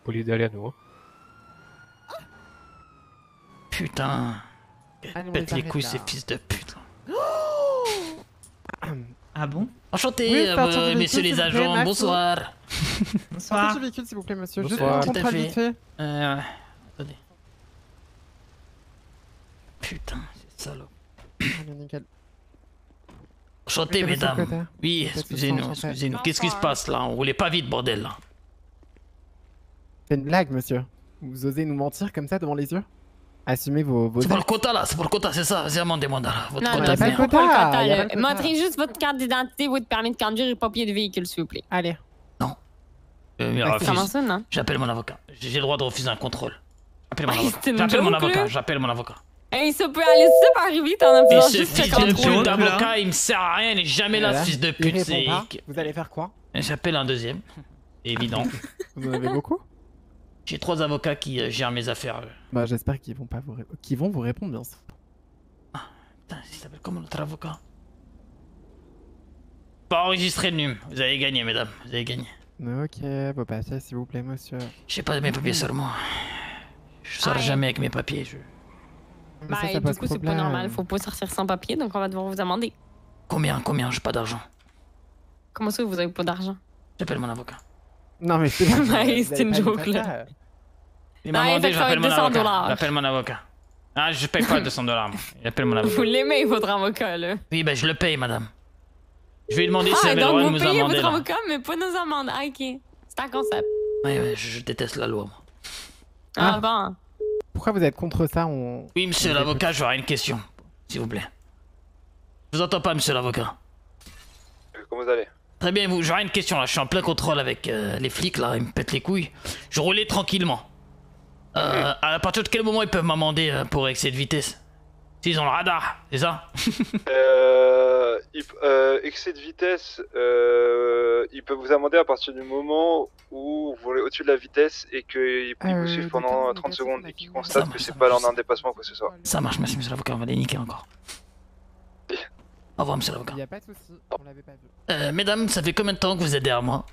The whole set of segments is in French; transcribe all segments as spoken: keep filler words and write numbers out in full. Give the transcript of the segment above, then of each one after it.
Poli d'aller à nous. Hein. Putain. Allez, Pète les couilles, là. ces fils de pute. Ah bon? Enchanté, Oui, euh, sortir du messieurs véhicule, les s'il vous plaît, agents, Maxou. bonsoir. Sortez Bonsoir. du véhicule, s'il vous plaît, monsieur. Juste Bonsoir. un Tout à contrôle fait. vite fait. Euh... Attendez. Putain, c'est salaud. Allez, nickel. Enchanté, Mettez-le sur le mesdames. côté. Oui, Peut-être excusez-nous, que ça, excusez-nous. Qu'est-ce qui se passe là? On roulait pas vite, bordel là. C'est une blague, monsieur. Vous osez nous mentir comme ça devant les yeux? Assumez vos, vos C'est pour le actes. quota là, c'est pour le quota, c'est ça. Vas-y, amendez-moi là. Votre Non, quota non, de pas c'est le merde. pas pour le quota, quota, y a là. pas le quota. Montrez juste votre carte d'identité, votre permis de conduire et papier de véhicule, s'il vous plaît. Allez. Euh, mais Ah, refuse. Comment ça, non? J'appelle mon avocat. J'ai le droit de refuser un contrôle. J'appelle mon Ah, avocat. c'est une J'appelle mon joke, avocat. là. J'appelle mon avocat. Hey, ça peut aller super arriver, t'en as Et besoin ce juste fils cinquante de roues. pute là. d'avocat, il me sert à rien, il est jamais là, Voilà. ce fils de Il pute. répond C'est... pas. Vous allez faire quoi? J'appelle un deuxième. C'est évident. Vous en avez beaucoup? J'ai trois avocats qui euh, gèrent mes affaires. euh. Bah, j'espère qu'ils vont pas vous ré- qu'ils vont vous répondre, bien sûr. Putain, il s'appelle comment notre avocat? Pas enregistré le num. Vous avez gagné, mesdames. Vous avez gagné. Ok, vos papiers, s'il vous plaît, monsieur. J'ai pas mes papiers sur moi. Je sors Ah, jamais avec mes papiers. Je... Mais ça, Bah, ça du pose coup, c'est pas problème. normal, faut pas sortir sans papier, donc on va devoir vous amender. Combien, combien? J'ai pas d'argent. Comment ça, vous avez pas d'argent? J'appelle mon avocat. Non, mais c'est Ouais, c'est une joke, là. Il m'a Non, il demandé, fait j'appelle mon deux cents avocat. dollars. J'appelle mon avocat. Ah, je paye pas deux cents dollars, moi. J'appelle mon avocat. Vous l'aimez, votre avocat, là. Oui, ben je le paye, madame. Je vais lui demander s'il Ah, avait le donc droit de vous nous payez amender, votre là. avocat, mais pas nos amendes. Ah, ok. C'est un concept. Ouais, ouais, je, je déteste la loi, moi. Ah, Ah. bon. Pourquoi vous êtes contre ça? On... Oui, monsieur l'avocat, j'aurais une question, s'il vous plaît. Je vous entends pas, monsieur l'avocat. Comment vous allez? Très bien, vous, j'aurais une question, là. Je suis en plein contrôle avec euh, les flics, là. Ils me pètent les couilles. Je roulais tranquillement. Euh, à partir de quel moment ils peuvent m'amender euh, pour excès de vitesse? S'ils ont le radar, c'est ça? euh, il- euh, Excès de vitesse, euh, il peut vous amender à partir du moment où vous roulez au-dessus de la vitesse et qu'il Euh, vous suive des pendant temps trente négatifs, secondes on a et qu'il fait- constate Ça que marche, c'est ça pas marche. lors d'un dépassement quoi que ce soit. Ça marche, merci, monsieur l'avocat. On va les niquer encore. Au revoir, monsieur l'avocat. Il n'y a pas de souci, on l'avait pas vu. Euh, mesdames, ça fait combien de temps que vous êtes derrière moi?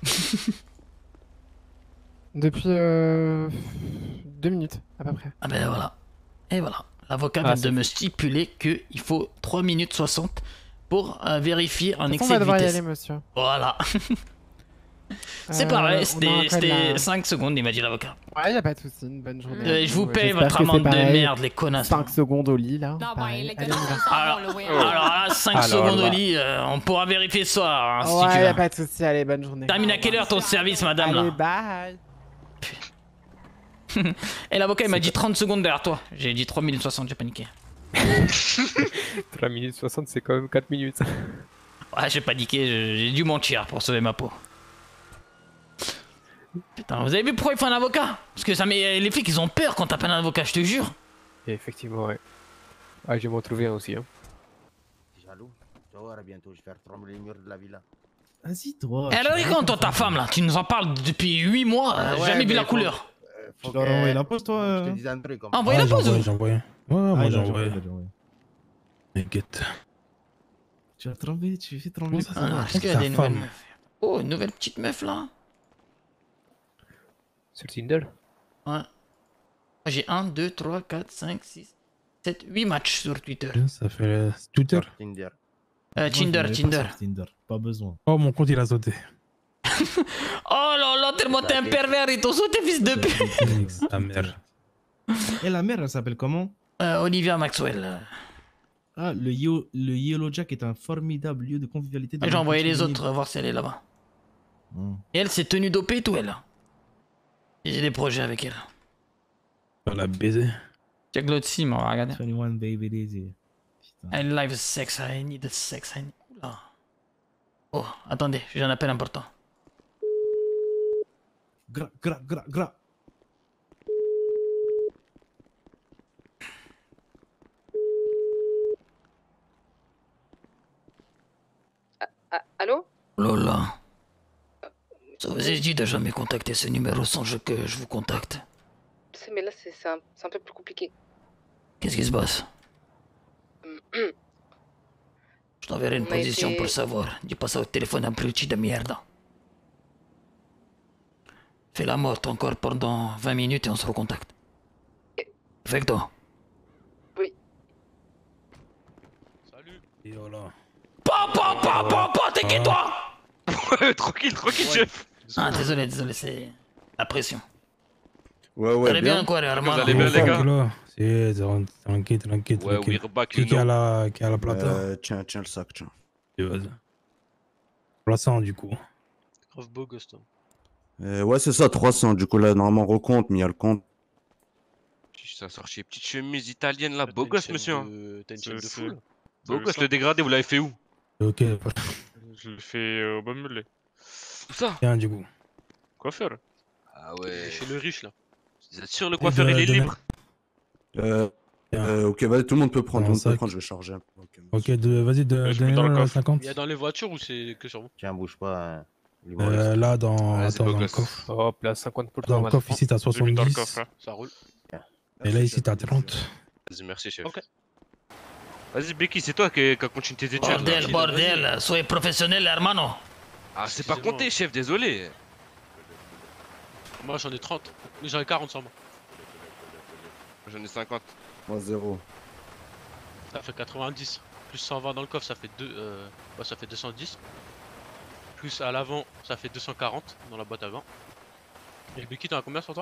Depuis euh... deux minutes, à peu près. Ah ben voilà. Et voilà. L'avocat Ah, vient de me stipuler qu'il faut trois minutes soixante pour euh, vérifier un De toute façon, excès on va de devoir y vitesse. aller, monsieur. Voilà. C'est Euh, pareil, on a un c'était code c'était là. cinq secondes, il m'a dit l'avocat. Ouais, y a pas de souci, une bonne journée. Euh, je vous Ouais, paye j'espère votre que c'est amende de pareil. merde, les connasses. cinq secondes au lit, là. Non, ben, pareil. les Allez, gars, on y va. on Alors, s'en va, là, ouais. alors là, cinq Alors secondes là. au lit, euh, on pourra vérifier ce soir, hein, si Ouais, tu y a veux. pas de souci, allez, bonne journée. Termine à quelle heure ton service, madame, Allez, là? bye. Et l'avocat, il m'a dit trente secondes derrière toi. J'ai dit trois minutes soixante, j'ai paniqué. trois minutes soixante, c'est quand même quatre minutes. Ouais, j'ai paniqué, j'ai j'ai dû mentir pour sauver ma peau. Putain, vous avez vu pourquoi il faut un avocat? Parce que ça met... les flics, ils ont peur quand t'appelles un avocat, je te jure. Et effectivement, ouais. Ah, je vais m'en trouver un aussi. Hein. T'es jaloux? Tu vas voir, bientôt, je vais faire trembler les murs de la villa. Vas-y, toi. Et alors, et quand toi, ta femme là, tu nous en parles depuis huit mois, euh, Ouais, jamais vu mais la faut- couleur. Euh, Tu faut dois que- envoyer la poste, toi. Je te euh. dis un truc. comme Ah, ça. envoyez la Ouais, pause j'ai ou? envoyé, j'ai envoyé. Ouais, Ah, moi il j'ai a envoyé. envoyé, il a envoyé. T'inquiète. Tu vas trembler, tu fais trembler. Ah, non, Est-ce qu'il y a Ta des nouvelles femme. meufs? Oh, une nouvelle petite meuf là. Sur Tinder. Ouais. J'ai un, deux, trois, quatre, cinq, six, sept, huit matchs sur Twitter. Ça fait euh, Twitter. Tinder. Euh, Moi, je Tinder, l'avais pas Tinder. sur Tinder. Pas besoin. Oh, mon compte il a sauté. Oh là là, tellement t'es un pervers, ils t'ont sauté, fils de pute. Ta mère. Et la mère, elle s'appelle comment? Euh, Olivia Maxwell. euh. Ah, le, Yo- le Yellow Jack est un formidable lieu de convivialité. dans J'ai le envoyé les féminin. autres euh, voir si elle est là-bas. Hmm. Et elle s'est tenue dopée, tout elle. Et j'ai des projets avec elle. On l'a baisé. Check l'autre sim, on va regarder. vingt et un baby daisy. Putain. I live sex, I need sex, I need... Oula. Oh, attendez, j'ai un appel important. Gra, gra, gra, gra. Ah, allô? Lola. Ça vous est dit de jamais contacter ce numéro sans je- que je vous contacte. Je sais, mais là, c'est c'est un, c'est un peu plus compliqué. Qu'est-ce qui se passe? Je t'enverrai une On a position été- pour savoir. Dis pas ça au téléphone, abruti de merde. Fais la morte encore pendant vingt minutes et on se recontacte. Perfecto. Oui. Salut. Et voilà. Pa, pa, pa, pa, pa, t'inquiète toi. Tranquille, tranquille, chef. Ah, désolé, désolé, c'est la pression. Ouais, ouais, Allez bien, quoi, les hermanos. Vous allez bien, les gars? C'est tranquille, tranquille, Ouais, tranquille. we're back, Qui you qui a know. la, qui a la plata? Euh, tiens, tiens le sac, tiens. Et vas-y. trois cents du coup. Grave beau gosse, toi. Euh, ouais, c'est ça, trois cents. Du coup, là, normalement, recompte, mais il y a le compte. Ça sort chez petite chemise italienne là, beau T'as une gosse, chaîne monsieur. hein. de- T'as une chaîne de C'est- fou là. Beau gosse, le dégradé, vous l'avez fait où? Ok, Je l'ai fait au Bumble. Où ça? tiens du coup. Coiffeur. Ah ouais. Chez le riche là. Vous êtes sûr le coiffeur il est de- libre? Euh, Tiens. euh, ok, vas-y, tout le monde peut prendre, tout le monde peut sac. prendre, je vais charger un peu. Ok, Ok, de- vas-y, de- Ouais, je mets dans le donnez-le coffre. cinquante. Il y a dans les voitures ou c'est que sur vous? Tiens, bouge pas. Hein. Il me Euh, reste. là, dans, Vas-y, attends, beau dans le gosse. coffre. Hop là, cinquante pour Dans toi, le madame. coffre, ici, t'as J'ai mis dans le soixante-dix. coffre là. Ça roule. Et là, ici, t'as trente. Vas-y, merci, chef. Ok. Vas-y, Becky, c'est toi qui, qui a continué tes études. là. Bordel, bordel, soyez professionnel, hermano. Ah, c'est pas Excusez-moi. compté, chef, désolé. Moi j'en ai trente. Mais j'en ai quarante sur moi. J'en ai cinquante. Moi, zéro. Ça fait quatre-vingt-dix. Plus cent vingt dans le coffre, ça fait deux. Euh... Ouais, ça fait deux cent dix. Plus à l'avant, ça fait deux cent quarante dans la boîte à vin. Et Becky, t'en as combien sur toi?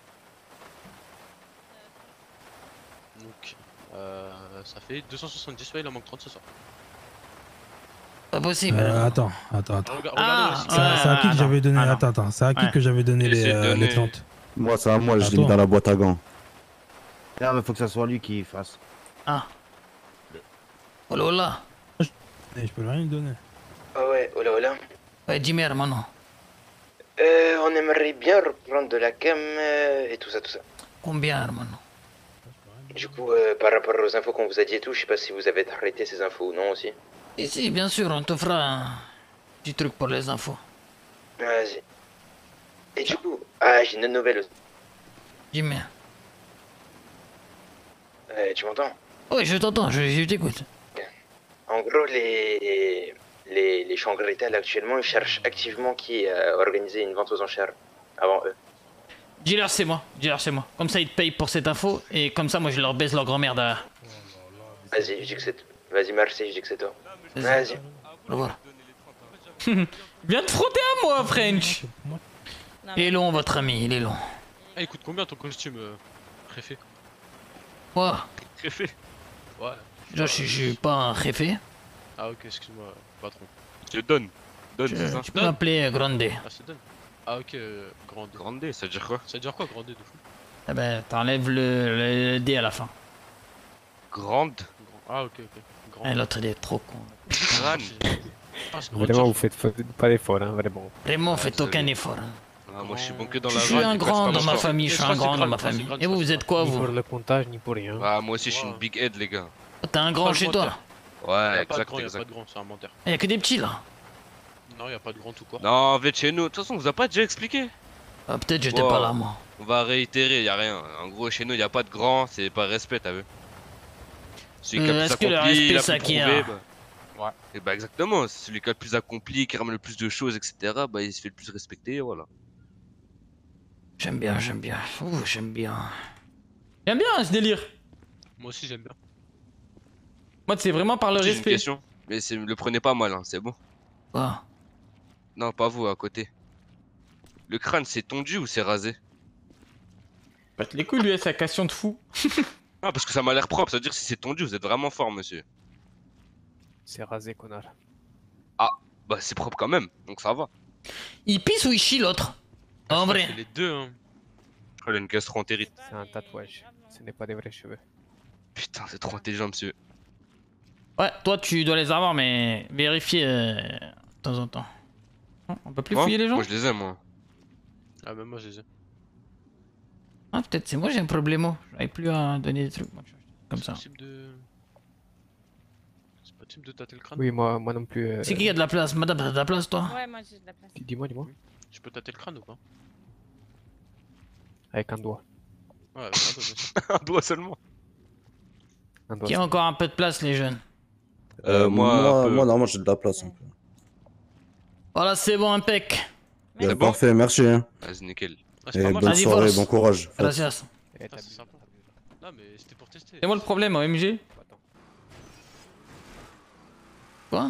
Donc, euh, ça fait deux cent soixante-dix. Ouais, il en manque trente ce soir. Pas possible. Euh, attends, attends, attends. Rega- Ah, Regardez aussi. C'est à- c'est à qui que j'avais donné. Ah, non. Attends, attends. C'est à qui Ouais. que j'avais donné les, Essaie de euh, les donner. trente? Moi, ça, moi, je À l'ai mis toi. dans la boîte à gants. Non, mais faut que ça soit lui qui fasse. Ah. Oh là là. Eh, je peux rien lui donner. Ah ouais, oh là, oh là. Ouais, dis-moi, hermano. Euh, on aimerait bien reprendre de la cam euh, et tout ça, tout ça. Combien, hermano? Du coup, euh, par rapport aux infos qu'on vous a dit et tout, je sais pas si vous avez arrêté ces infos ou non aussi. Et si, bien sûr, on te fera un petit truc pour les infos. Vas-y. Et du coup, ah, j'ai une autre nouvelle aussi. Dis-moi. Euh, tu m'entends? Oui, je t'entends, je, je t'écoute. En gros, les, les, les Shangri-La, là, actuellement, ils cherchent activement qui a organisé une vente aux enchères avant eux. Dis-leur c'est moi, dis-leur c'est moi. Comme ça, ils te payent pour cette info, et comme ça, moi, je leur baisse leur grand-mère derrière. Vas-y, je dis que c'est... Vas-y, merci, je dis que c'est toi. Vas-y. Vas-y. Au revoir. Viens te frotter à moi, French. Il est long, votre ami, il est long. Eh, écoute, combien ton costume, euh, préfet? Quoi? Préfet? Ouais. Déjà, je suis- je suis pas un réfé. Ah, ok, excuse-moi, patron. Je te donne. Donne, Tu, c'est ça. tu peux m'appeler euh, Grande. Eh Ah, c'est donne. Ah, ok, euh, grande. Grande, ça veut dire quoi? Ça veut dire quoi, grande de fou? ben, t'enlèves le, le D à la fin. Grande. Ah, ok, ok. Grande. Eh, l'autre, il est trop con. Grande. Ah, c'est grande, Vraiment, ça. vous faites fa- pas d'effort, hein, vraiment. Vraiment, faites désolé. aucun effort. hein. Ah, moi, je suis bon que dans la Je suis vraie, un mais grand c'est pas dans mon ma sport. famille, je suis Mais un je crois grand que dans ma c'est grave, famille. c'est Et vous, grave, vous êtes quoi, Ni pour vous? le comptage, ni pour rien. Ah, moi aussi, je suis Ouais. une big head, les gars. T'as un grand chez toi? Ouais, Y'a pas de exact, grand, y'a pas exact. de grand, c'est inventaire. Il y a que des petits, là. Non, y'a pas de grand tout quoi. Non, vous êtes chez nous. De toute façon, on vous a pas déjà expliqué. Ah, peut-être j'étais Wow. pas là, moi. On va réitérer, y a rien. En gros, chez nous, y a pas de grand, c'est pas respect, t'as vu. Celui qui a Euh, le est-ce plus que le accompli, respect il a ça plus qui prouvé, a- bah. Ouais. Et bah exactement, c'est celui qui a le plus accompli, qui ramène le plus de choses, et cetera. Bah il se fait le plus respecter, voilà. J'aime bien, j'aime bien. Ouh, j'aime bien. J'aime bien ce délire. Moi aussi, j'aime bien. Moi, c'est vraiment par le J'ai une respect. question, mais c'est- le prenez pas mal, hein, c'est bon. Quoi? Non, pas vous, à côté. Le crâne, c'est tondu ou c'est rasé? Bah, les couilles, lui, sa question de fou. Ah, parce que ça m'a l'air propre, ça veut dire que si c'est tondu, vous êtes vraiment fort, monsieur. C'est rasé, connard. Bah c'est propre quand même, donc ça va. Il pisse ou il chie l'autre? En vrai. C'est les deux, hein. Je crois qu'il a une gastroentérite. C'est un tatouage. Ce n'est pas des vrais cheveux. Putain, c'est trop intelligent, monsieur. Ouais, toi, tu dois les avoir, mais vérifier euh, de temps en temps. Non, on peut plus Moi fouiller les gens? Moi, je les aime, moi. Ah, même moi, je les ai. Ah, peut-être c'est moi j'ai un problème. J'arrive plus à donner des trucs. Moi, je- comme C'est ça. possible de. C'est possible de tâter le crâne? Oui, moi, moi non plus. euh, C'est qui qui a de la place? Madame, t'as de la place, toi? Ouais, moi j'ai de la place. Dis-moi, dis-moi. Je peux tâter le crâne ou pas? Avec un doigt. Ouais, avec un doigt, bien sûr. Un doigt seulement. Un doigt. Qui a encore un peu de place, les jeunes? Euh, moi, un moi, peu. moi, normalement, j'ai de la place un peu. Voilà, c'est bon, impec. Euh, C'est bon Parfait, merci. hein. Vas-y, nickel. Ah, c'est Et pas mal. bonne Vas-y, soirée, force. bon courage. Gracias. Eh, Ah, t'as c'est bu, sympa. t'as bu. Non, mais c'était pour tester. C'est moi le problème, O M G. Attends. Quoi?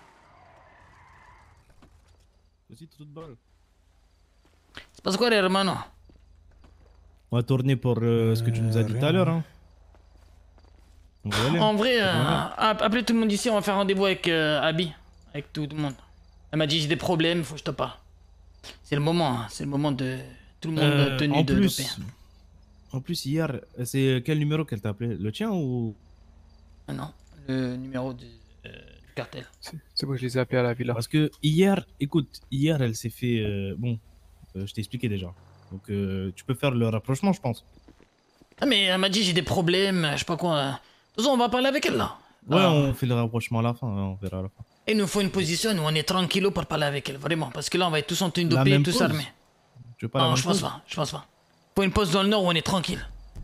Aussi, toute balle. C'est pas quoi, les hermanos? On va tourner pour euh, ce que tu nous as dit tout à l'heure. Hein. On va y aller. En vrai, euh, Ouais. app- appelez tout le monde ici, on va faire rendez-vous avec euh, Abby. Avec tout le monde. Elle m'a dit j'ai des problèmes, faut que je te parle. C'est le moment, hein, c'est le moment de tout le monde Euh, tenu en de plus, dopé. en plus hier, c'est quel numéro qu'elle t'a appelé? Le tien ou? Ah non, le numéro du, euh, du cartel. C'est c'est moi, je les ai appelés à la villa. Parce que hier, écoute, hier elle s'est fait. euh, bon, euh, je t'ai expliqué déjà. Donc euh, tu peux faire le rapprochement, je pense. Ah mais elle m'a dit j'ai des problèmes, je sais pas quoi. De toute façon, on va parler avec elle là. Ouais, Ah. on fait le rapprochement à la fin, hein, on verra à la fin. Il nous faut une position où on est tranquillo pour parler avec elle, vraiment. Parce que là, on va être tous en tenue La dopée, même tous pause armés. Tu veux pas la Non, même je pense chose pas, je pense pas. Faut une pause dans le nord où on est tranquille.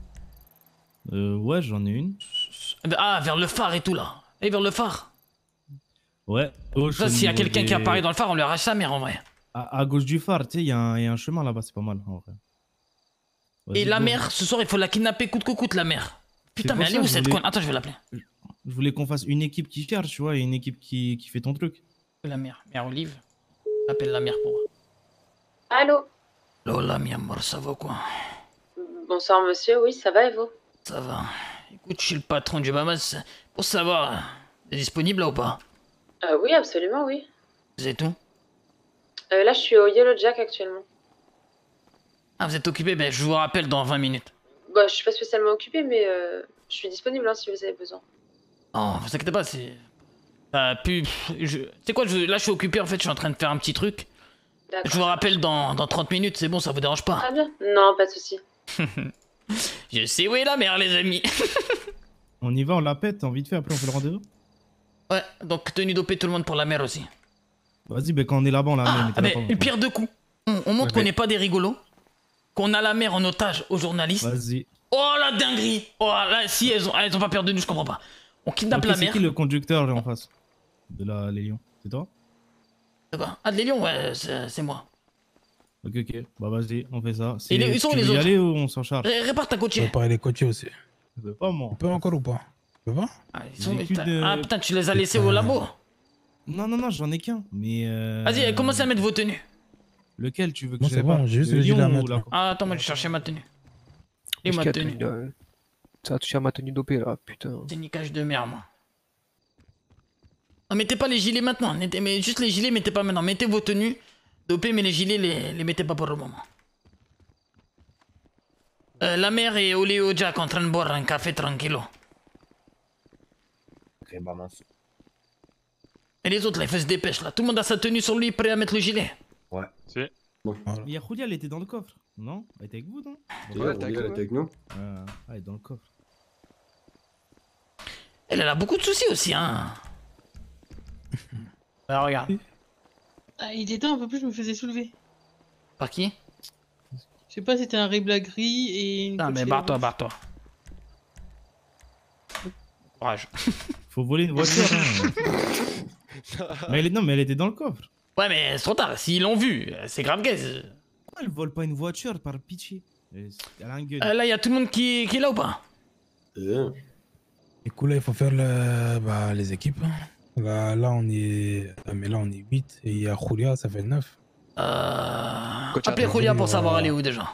Euh, ouais, j'en ai une. Eh ben, ah, vers le phare et tout là. Et vers le phare. Ouais. Gauche, Ça, au s'il y a niveau quelqu'un qui des- apparaît dans le phare, on lui arrache sa mère en vrai. À, à gauche du phare, tu sais, il y, a un- il y a un chemin là-bas, c'est pas mal en vrai. Et Vas-y, la go. mère, ce soir, il faut la kidnapper coûte que coûte, la mère. Putain, C'est mais pour elle est ça où que je cette voulais- conne? Attends, je vais l'appeler. Je voulais qu'on fasse une équipe qui cherche, tu vois, et une équipe qui, qui fait ton truc. La mère, mère Olive. Appelle la mère pour moi. Allô? Lola, mi amor, ça va quoi? Bonsoir monsieur, oui, ça va et vous? Ça va. Écoute, je suis le patron du Bahamas. Pour savoir, t'es disponible là ou pas? Euh, oui, absolument, oui. Vous êtes où? Euh, là, je suis au Yellow Jack actuellement. Ah, vous êtes occupé? Ben, je vous rappelle dans vingt minutes. Bah, je suis pas spécialement occupée, mais euh, je suis disponible hein, si vous avez besoin. Non, vous inquiétez pas, c'est. Ça a pu. Je... C'est quoi, je... là je suis occupé en fait, je suis en train de faire un petit truc. D'accord. Je vous rappelle dans, dans trente minutes, c'est bon, ça vous dérange pas? Très bien. Non, pas de souci. Je sais où est la mère, les amis. On y va, on la pète, envie de faire, après on fait le rendez-vous. Ouais, donc tenue dopée tout le monde pour la mère aussi. Vas-y, ben quand on est là-bas, on la met. Ah, mettez-la mais pas, une pierre deux coups. On, on montre Ouais, qu'on mais- n'est pas des rigolos, qu'on a la mère en otage aux journalistes. Vas-y. Oh la dinguerie! Oh là, si elles ont, elles ont pas peur de nous, je comprends pas. On kidnappe Ok, la c'est mère. qui le conducteur là en face de la les lions? C'est toi? C'est quoi? Ah, de les lions, ouais, c'est c'est moi. Ok, ok. Bah vas-y, on fait ça. Et les- ils tu sont où, veux les y autres aller ou on s'en charge? Ré- Répare ta côtière. pas les coachés aussi. Je veux pas moi. On peut encore ou pas? Tu peux pas? Ah, ils sont- J'ai plus de- ah putain, tu les as laissés au labo. Non, non, non, j'en ai qu'un. Mais. Euh... Vas-y, commencez à mettre vos tenues. Lequel tu veux que Moi, je c'est bon, répare? j'ai juste Le le gilet lion à ou mettre, la- là. Ah, attends, moi je cherchais ma tenue. Et ma Jusqu'à tenue. tenue, là. Ça a touché à ma tenue dopée là, putain. C'est niquage de merde, moi. Non, mettez pas les gilets maintenant. Mettez- mais juste les gilets, mettez pas maintenant. Mettez vos tenues dopées, mais les gilets, les, les mettez pas pour le moment. Euh, la mère est au Léo Jack en train de boire un café tranquillo. Ok, bah mince. Et les autres là, ils font se dépêche là. Tout le monde a sa tenue sur lui, prêt à mettre le gilet. Ouais. Si. Bon. Mais il y a Julia, elle était dans le coffre. Non? Elle était avec vous, non? Ouais, elle était avec nous, elle était avec nous. Ah, elle est dans le coffre. Elle, elle a beaucoup de soucis aussi, hein. Bah, regarde. Ah, il était temps, un peu plus, je me faisais soulever. Par qui? Je sais pas, c'était un rébla gris et une. Non, mais coquille barre-toi, rouge. barre-toi. Courage. Faut voler une voiture, hein. Mais elle est... Non, mais elle était dans le coffre. Ouais, mais c'est trop tard. S'ils l'ont vu, c'est grave gaze. Pourquoi elle vole pas une voiture par pitié? Elle elle a un gun. Euh, là, il y a tout le monde qui, qui est là ou pas? Et cool, là, il faut faire le... bah, les équipes. hein. Là, là, on est. Ah, mais là, on est huit. Et il y a Julia, ça fait neuf. Euh... Coach, Appelez attends, Julia pour euh, savoir aller où déjà.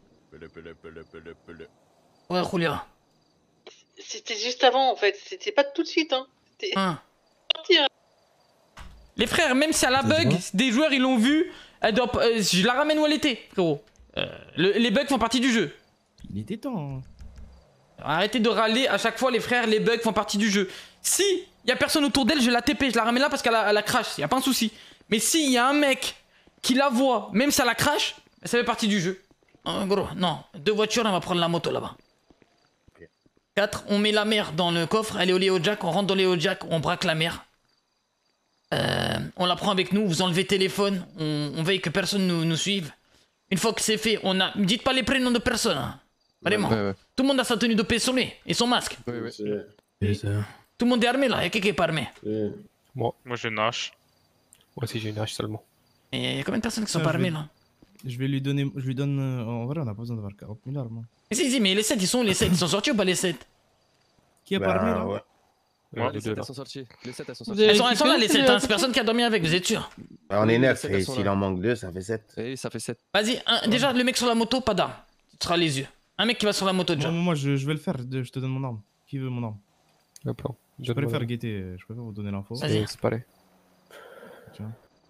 Ouais, Julia. C'était juste avant en fait, c'était pas tout de suite hein. C'était Hein. parti, hein. Les frères, même si elle a bug, des joueurs ils l'ont vu, elle doit pas- euh, je la ramène où elle était, frérot. Euh, le- les bugs font partie du jeu. Il était temps. hein. Arrêtez de râler à chaque fois, les frères, les bugs font partie du jeu. Si y a personne autour d'elle, je la T P, je la ramène là parce qu'elle a, elle a crash, y a pas un souci. Mais si y a un mec qui la voit, même si elle a crash, ça fait partie du jeu. En gros, non, deux voitures, on va prendre la moto là-bas. quatre, on met la mère dans le coffre, elle est au Léo Jack, on rentre dans le Léo Jack, on braque la mère. Euh, on la prend avec nous, vous enlevez téléphone, on, on veille que personne nous, nous suive. Une fois que c'est fait, on a. Dites pas les prénoms de personne, hein. Vraiment. Ouais, ouais. Tout le monde a sa tenue de paix sur lui et son masque. Ouais, ouais. Tout le monde est armé là, y'a qui qui est pas armé. Moi. Moi j'ai une hache. Moi aussi j'ai une hache seulement. Et y'a combien de personnes qui sont Ça, pas je armées vais- là? Je vais lui donner. Je lui donne. euh, En vrai, on n'a pas besoin d'avoir quarante mille armes. hein. Mais si, si, mais les sept, ils sont où les sept? Ils sont sortis ou pas les sept? Qui a parlé là ouais. Ouais, les les deux sept, là. elles sont sorties. Les sept, elles sont Vous sorties. avez Elles sont, elles sont là les récupéré sept, hein. le- C'est personne qui a dormi avec, vous êtes sûr? Bah, on est Oui, neuf, les sept, et elles sont s'il là. en manque deux, ça fait sept. Et ça fait sept. Vas-y, un- déjà, le mec sur la moto, pas d'arme. Tu seras les yeux. Un mec qui va sur la moto déjà. Moi, moi je, je vais le faire. de- Je te donne mon arme. Qui veut mon arme? Le plan. Je Donne-moi préfère la- guetter. Je préfère vous donner l'info. Vas-y. C'est c'est pareil. Tiens.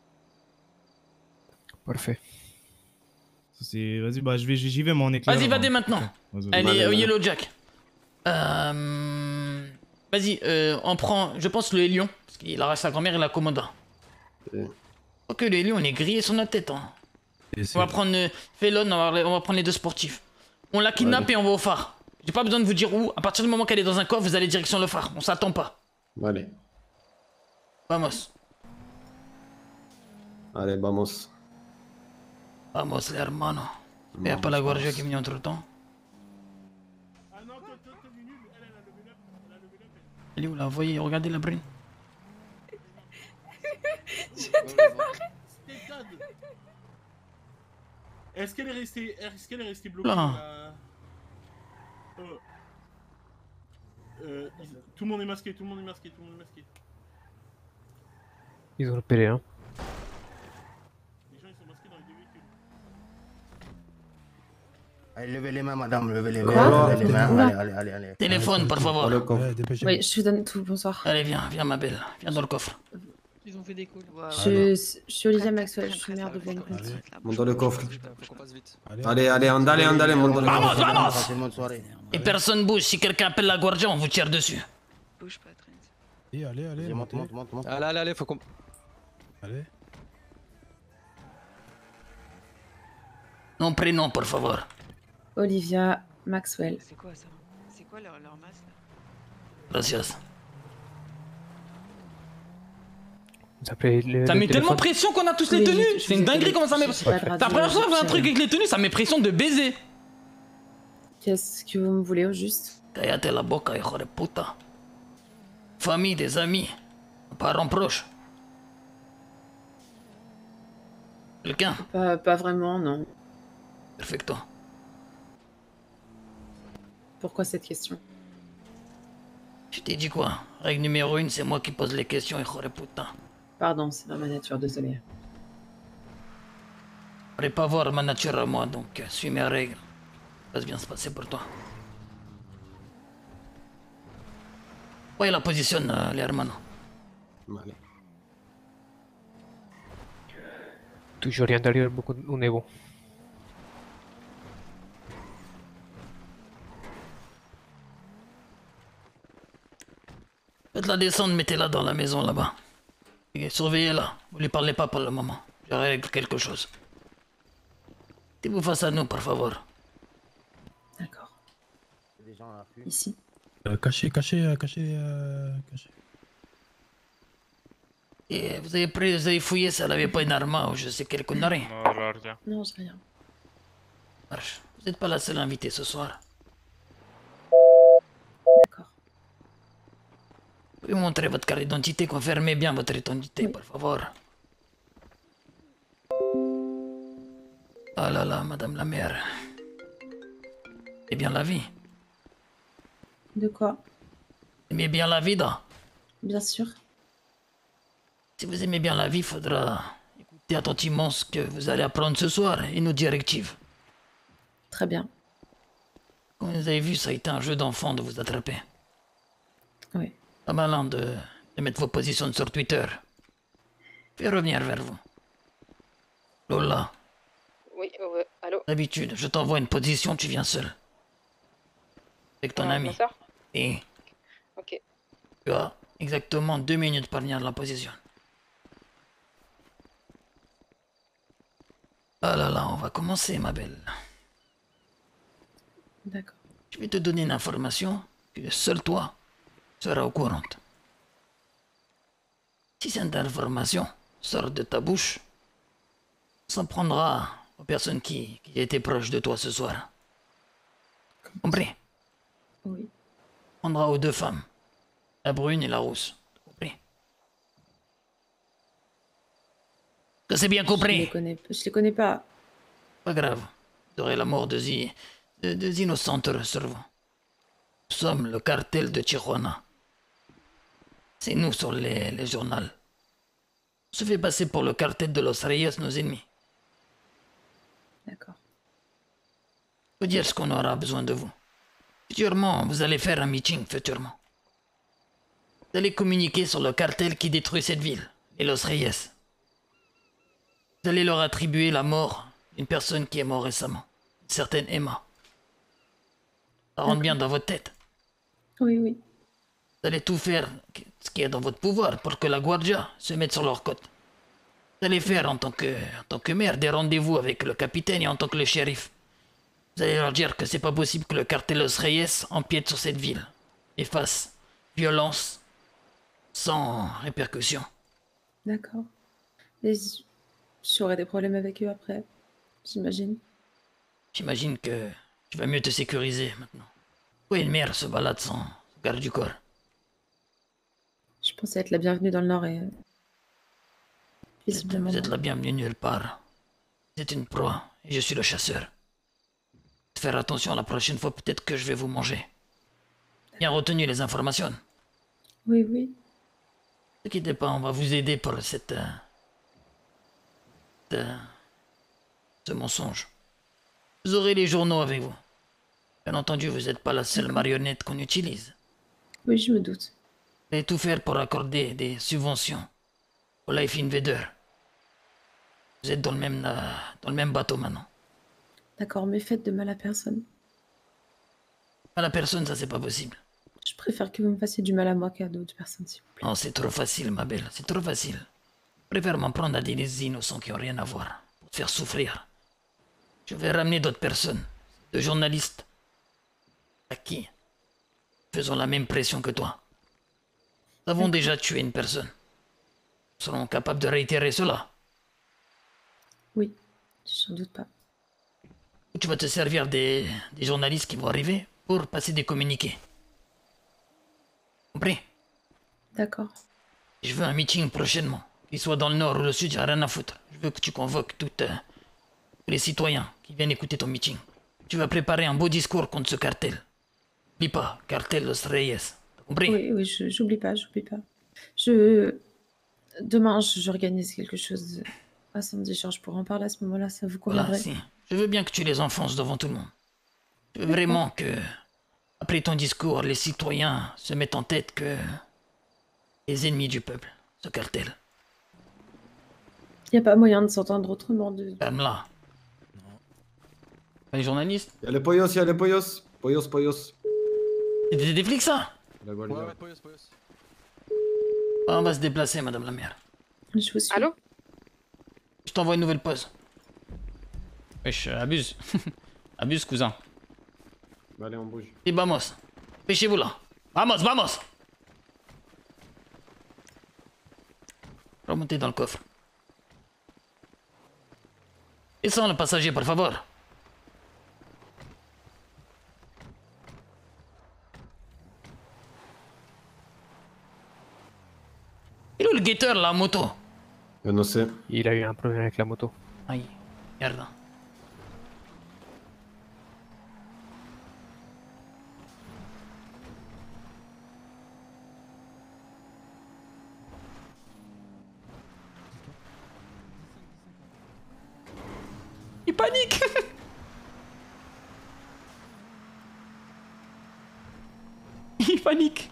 Parfait. Ça, c'est. Vas-y, bah je vais, j'y vais, mon éclair. Vas-y, va dès maintenant. Vas-y, vas-y. Elle Allez, est au allez. Yellow Jack. Euh... Vas-y, euh, on prend, je pense, le Hélion. Parce qu'il a sa grand-mère et la commanda. Ouais. Ok, le Hélion, on est grillé sur notre tête. Hein. Et c'est- On va prendre euh, Felon, on va, on va prendre les deux sportifs. On la kidnappe Ouais. et on va au phare. J'ai pas besoin de vous dire où. À partir du moment qu'elle est dans un coffre, vous allez direction le phare. On s'attend pas. Allez, Vamos. allez, vamos. Vamos, les hermanos. Y a pas la guardia qui est venue entre temps. Elle est où là? Voyez, regardez la brune. Est-ce qu'elle est restée, est-ce qu'elle est restée bloquée Là. dans la- Oh. Euh, ils- Tout le monde est masqué, tout le monde est masqué, tout le monde est masqué. Ils ont repéré, hein. Les gens ils sont masqués dans les deux véhicules. Allez, levez les mains, madame, levez les Quoi mains, levez les mains. Oula. Allez, allez, allez, allez. Téléphone, por favor. le coffre. Ouais, dépêchez-vous. Oui, je vous donne tout. Bonsoir. Allez, viens, viens ma belle. Viens dans le coffre. Ils ont fait des calls. Je, je suis Olivia Maxwell, je suis mère de Glenn Plant. Monte dans le coffre. Faut qu'on passe vite. Allez, allez, andale, andale, monte dans le Vamos, coffre. vamos! Passez une bonne soirée. Et personne bouge. Si quelqu'un appelle la guardia, on vous tire dessus. Bouge pas, Trent. Et allez, allez, Allez, monte, montez. monte, monte, monte. Allez, allez, allez, faut qu'on. Allez. Non, prénom, por favor. Olivia Maxwell. C'est quoi ça? C'est quoi leur, leur masse là? Gracias. Vous appelez le. Ça le met tellement téléphone pression qu'on a tous les Oui, tenues. je- je C'est une vous ai dinguerie pas- comment ça met. je sais pas de T'as radio, première fois que je fais un je truc sais avec les tenues, ça met pression de baiser. Qu'est-ce que vous me voulez au juste? Cállate la boca, hijo de puta. Famille, des amis, parents proches. Quelqu'un? Pas, pas vraiment, non. Perfecto. Pourquoi cette question? Je t'ai dit quoi? Règle numéro une, c'est moi qui pose les questions, hijo de puta. Pardon, c'est dans ma nature, désolé. Je ne pas voir ma nature à moi, donc euh, suis mes règles. Ça va bien se passer pour toi. Ouais, la position, euh, les hermanos. Vale. Toujours rien derrière, beaucoup on est bon. Faites-la descendre, mettez-la dans la maison là-bas. Et surveillez-la. Vous lui parlez pas pour le moment. Je règle quelque chose. Mettez-vous face à nous, por favor. D'accord. Des gens à l'affût. Ici. Euh, cachez, cachez, euh, cachez, euh, cachez. Et vous avez pris, vous avez fouillé si elle avait pas une arme ou je sais quelle connerie. Non, j'ai rien. Marche. Vous n'êtes pas la seule invitée ce soir. D'accord. Vous pouvez montrer votre carte d'identité, confirmez bien votre identité, por favor. Ah là là, madame la mère. C'est bien la vie. De quoi? Aimez bien la vie, là. Bien sûr. Si vous aimez bien la vie, faudra écouter attentivement ce que vous allez apprendre ce soir et nos directives. Très bien. Comme vous avez vu, ça a été un jeu d'enfant de vous attraper. Oui. Pas malin de, de mettre vos positions sur Twitter. Je vais revenir vers vous. Lola, Oui, ouais, allô? d'habitude, je t'envoie une position, tu viens seul. Avec ton Ah, ami. ma sœur? Et Ok. tu as exactement deux minutes pour venir de la position. Ah là là, on va commencer, ma belle. D'accord. Je vais te donner une information que seul toi seras au courant. Si cette information sort de ta bouche, ça s'en prendra aux personnes qui, qui étaient proches de toi ce soir. Compris? Oui. Prendra aux deux femmes, la brune et la rousse. Compris? Que c'est bien Je les compris? connais, je les connais pas. Pas grave. Vous aurez la mort de zi... de, des innocentes sur vous. Nous sommes le cartel de Tijuana. C'est nous sur les, les journaux. On se fait passer pour le cartel de Los Reyes, nos ennemis. D'accord. Faut dire ce qu'on aura besoin de vous. Futurement, vous allez faire un meeting, futurement. Vous allez communiquer sur le cartel qui détruit cette ville, et Los Reyes. Vous allez leur attribuer la mort d'une personne qui est morte récemment, une certaine Emma. Ça rentre bien dans votre tête. Oui, oui. Vous allez tout faire ce qui est dans votre pouvoir pour que la Guardia se mette sur leur côte. Vous allez faire en tant que, en tant que maire des rendez-vous avec le capitaine et en tant que le shérif. Vous allez leur dire que c'est pas possible que le cartel Los Reyes empiète sur cette ville et fasse violence sans répercussion. D'accord. Et j'aurais des problèmes avec eux après, j'imagine. J'imagine que tu vas mieux te sécuriser maintenant. Oui, une maire se balade sans garde du corps. Je pensais être la bienvenue dans le Nord et... Visiblement. Vous êtes la bienvenue nulle part. Vous êtes une proie et je suis le chasseur. Faire attention la prochaine fois, peut-être que je vais vous manger. Bien retenu les informations. Oui, oui. Ne quittez pas, on va vous aider pour cette... Euh, euh, ce mensonge. Vous aurez les journaux avec vous. Bien entendu, vous n'êtes pas la seule marionnette qu'on utilise. Oui, je me doute. Vous allez tout faire pour accorder des subventions au Life Invader. Vous êtes dans le même, euh, dans le même bateau maintenant. D'accord, mais faites de mal à personne. À la personne, ça c'est pas possible. Je préfère que vous me fassiez du mal à moi qu'à d'autres personnes, s'il vous plaît. Non, c'est trop facile, ma belle, c'est trop facile. Je préfère m'en prendre à des innocents qui ont rien à voir, pour te faire souffrir. Je vais ramener d'autres personnes, de journalistes, à qui faisons la même pression que toi. Nous avons déjà tué une personne. Nous serons capables de réitérer cela. Oui, j'en doute pas. Tu vas te servir des, des journalistes qui vont arriver pour passer des communiqués. Compris? D'accord. Je veux un meeting prochainement. Qu'il soit dans le nord ou le sud, j'ai rien à foutre. Je veux que tu convoques toutes, euh, tous les citoyens qui viennent écouter ton meeting. Tu vas préparer un beau discours contre ce cartel. N'oublie pas, cartel Los Reyes. T'as compris? Oui, oui, je- j'oublie pas, j'oublie pas. Je... Demain, je- j'organise quelque chose à samedi soir. Je pourrais en parler à ce moment-là, ça vous Voilà, conviendrait? si. Je veux bien que tu les enfonces devant tout le monde. Je veux vraiment que, après ton discours, les citoyens se mettent en tête que les ennemis du peuple, ce cartel. Il n'y a pas moyen de s'entendre autrement. De... Ferme-la. Les journalistes? Y'a les poyos, y'a les poyos. Poyos, poyos. C'est des, des flics, ça? La Guardia. Ouais, ouais, poyos, poyos. On va se déplacer, madame la maire. Je vous suis. Allô? Je t'envoie une nouvelle pause. Wesh, euh, abuse. Abuse, cousin. Allez, on bouge. Et vamos. Pêchez-vous là. Vamos, vamos. Remontez dans le coffre. Descends le passager, por favor. Il est où le guetteur, la moto? Je ne sais. Il a eu un problème avec la moto. Aïe, merde. Il panique. Il panique.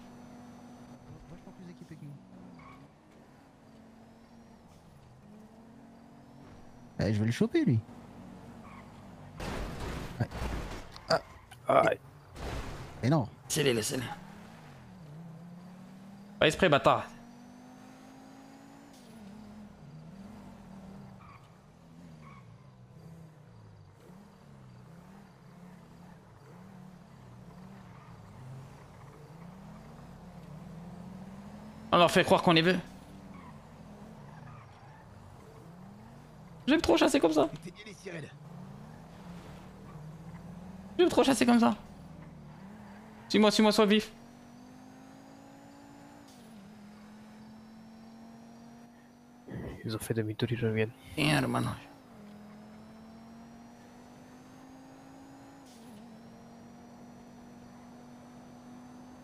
Eh, je vais le choper, lui. Ouais. Ah. Ah. Et non. Laissez-les, laissez-les. Pas exprès, bâtard. On leur fait croire qu'on les veut. J'aime trop chasser comme ça. J'aime trop chasser comme ça. Suis-moi, suis-moi, sois vif. Ils ont fait demi-tour, ils reviennent. Bien, hermano.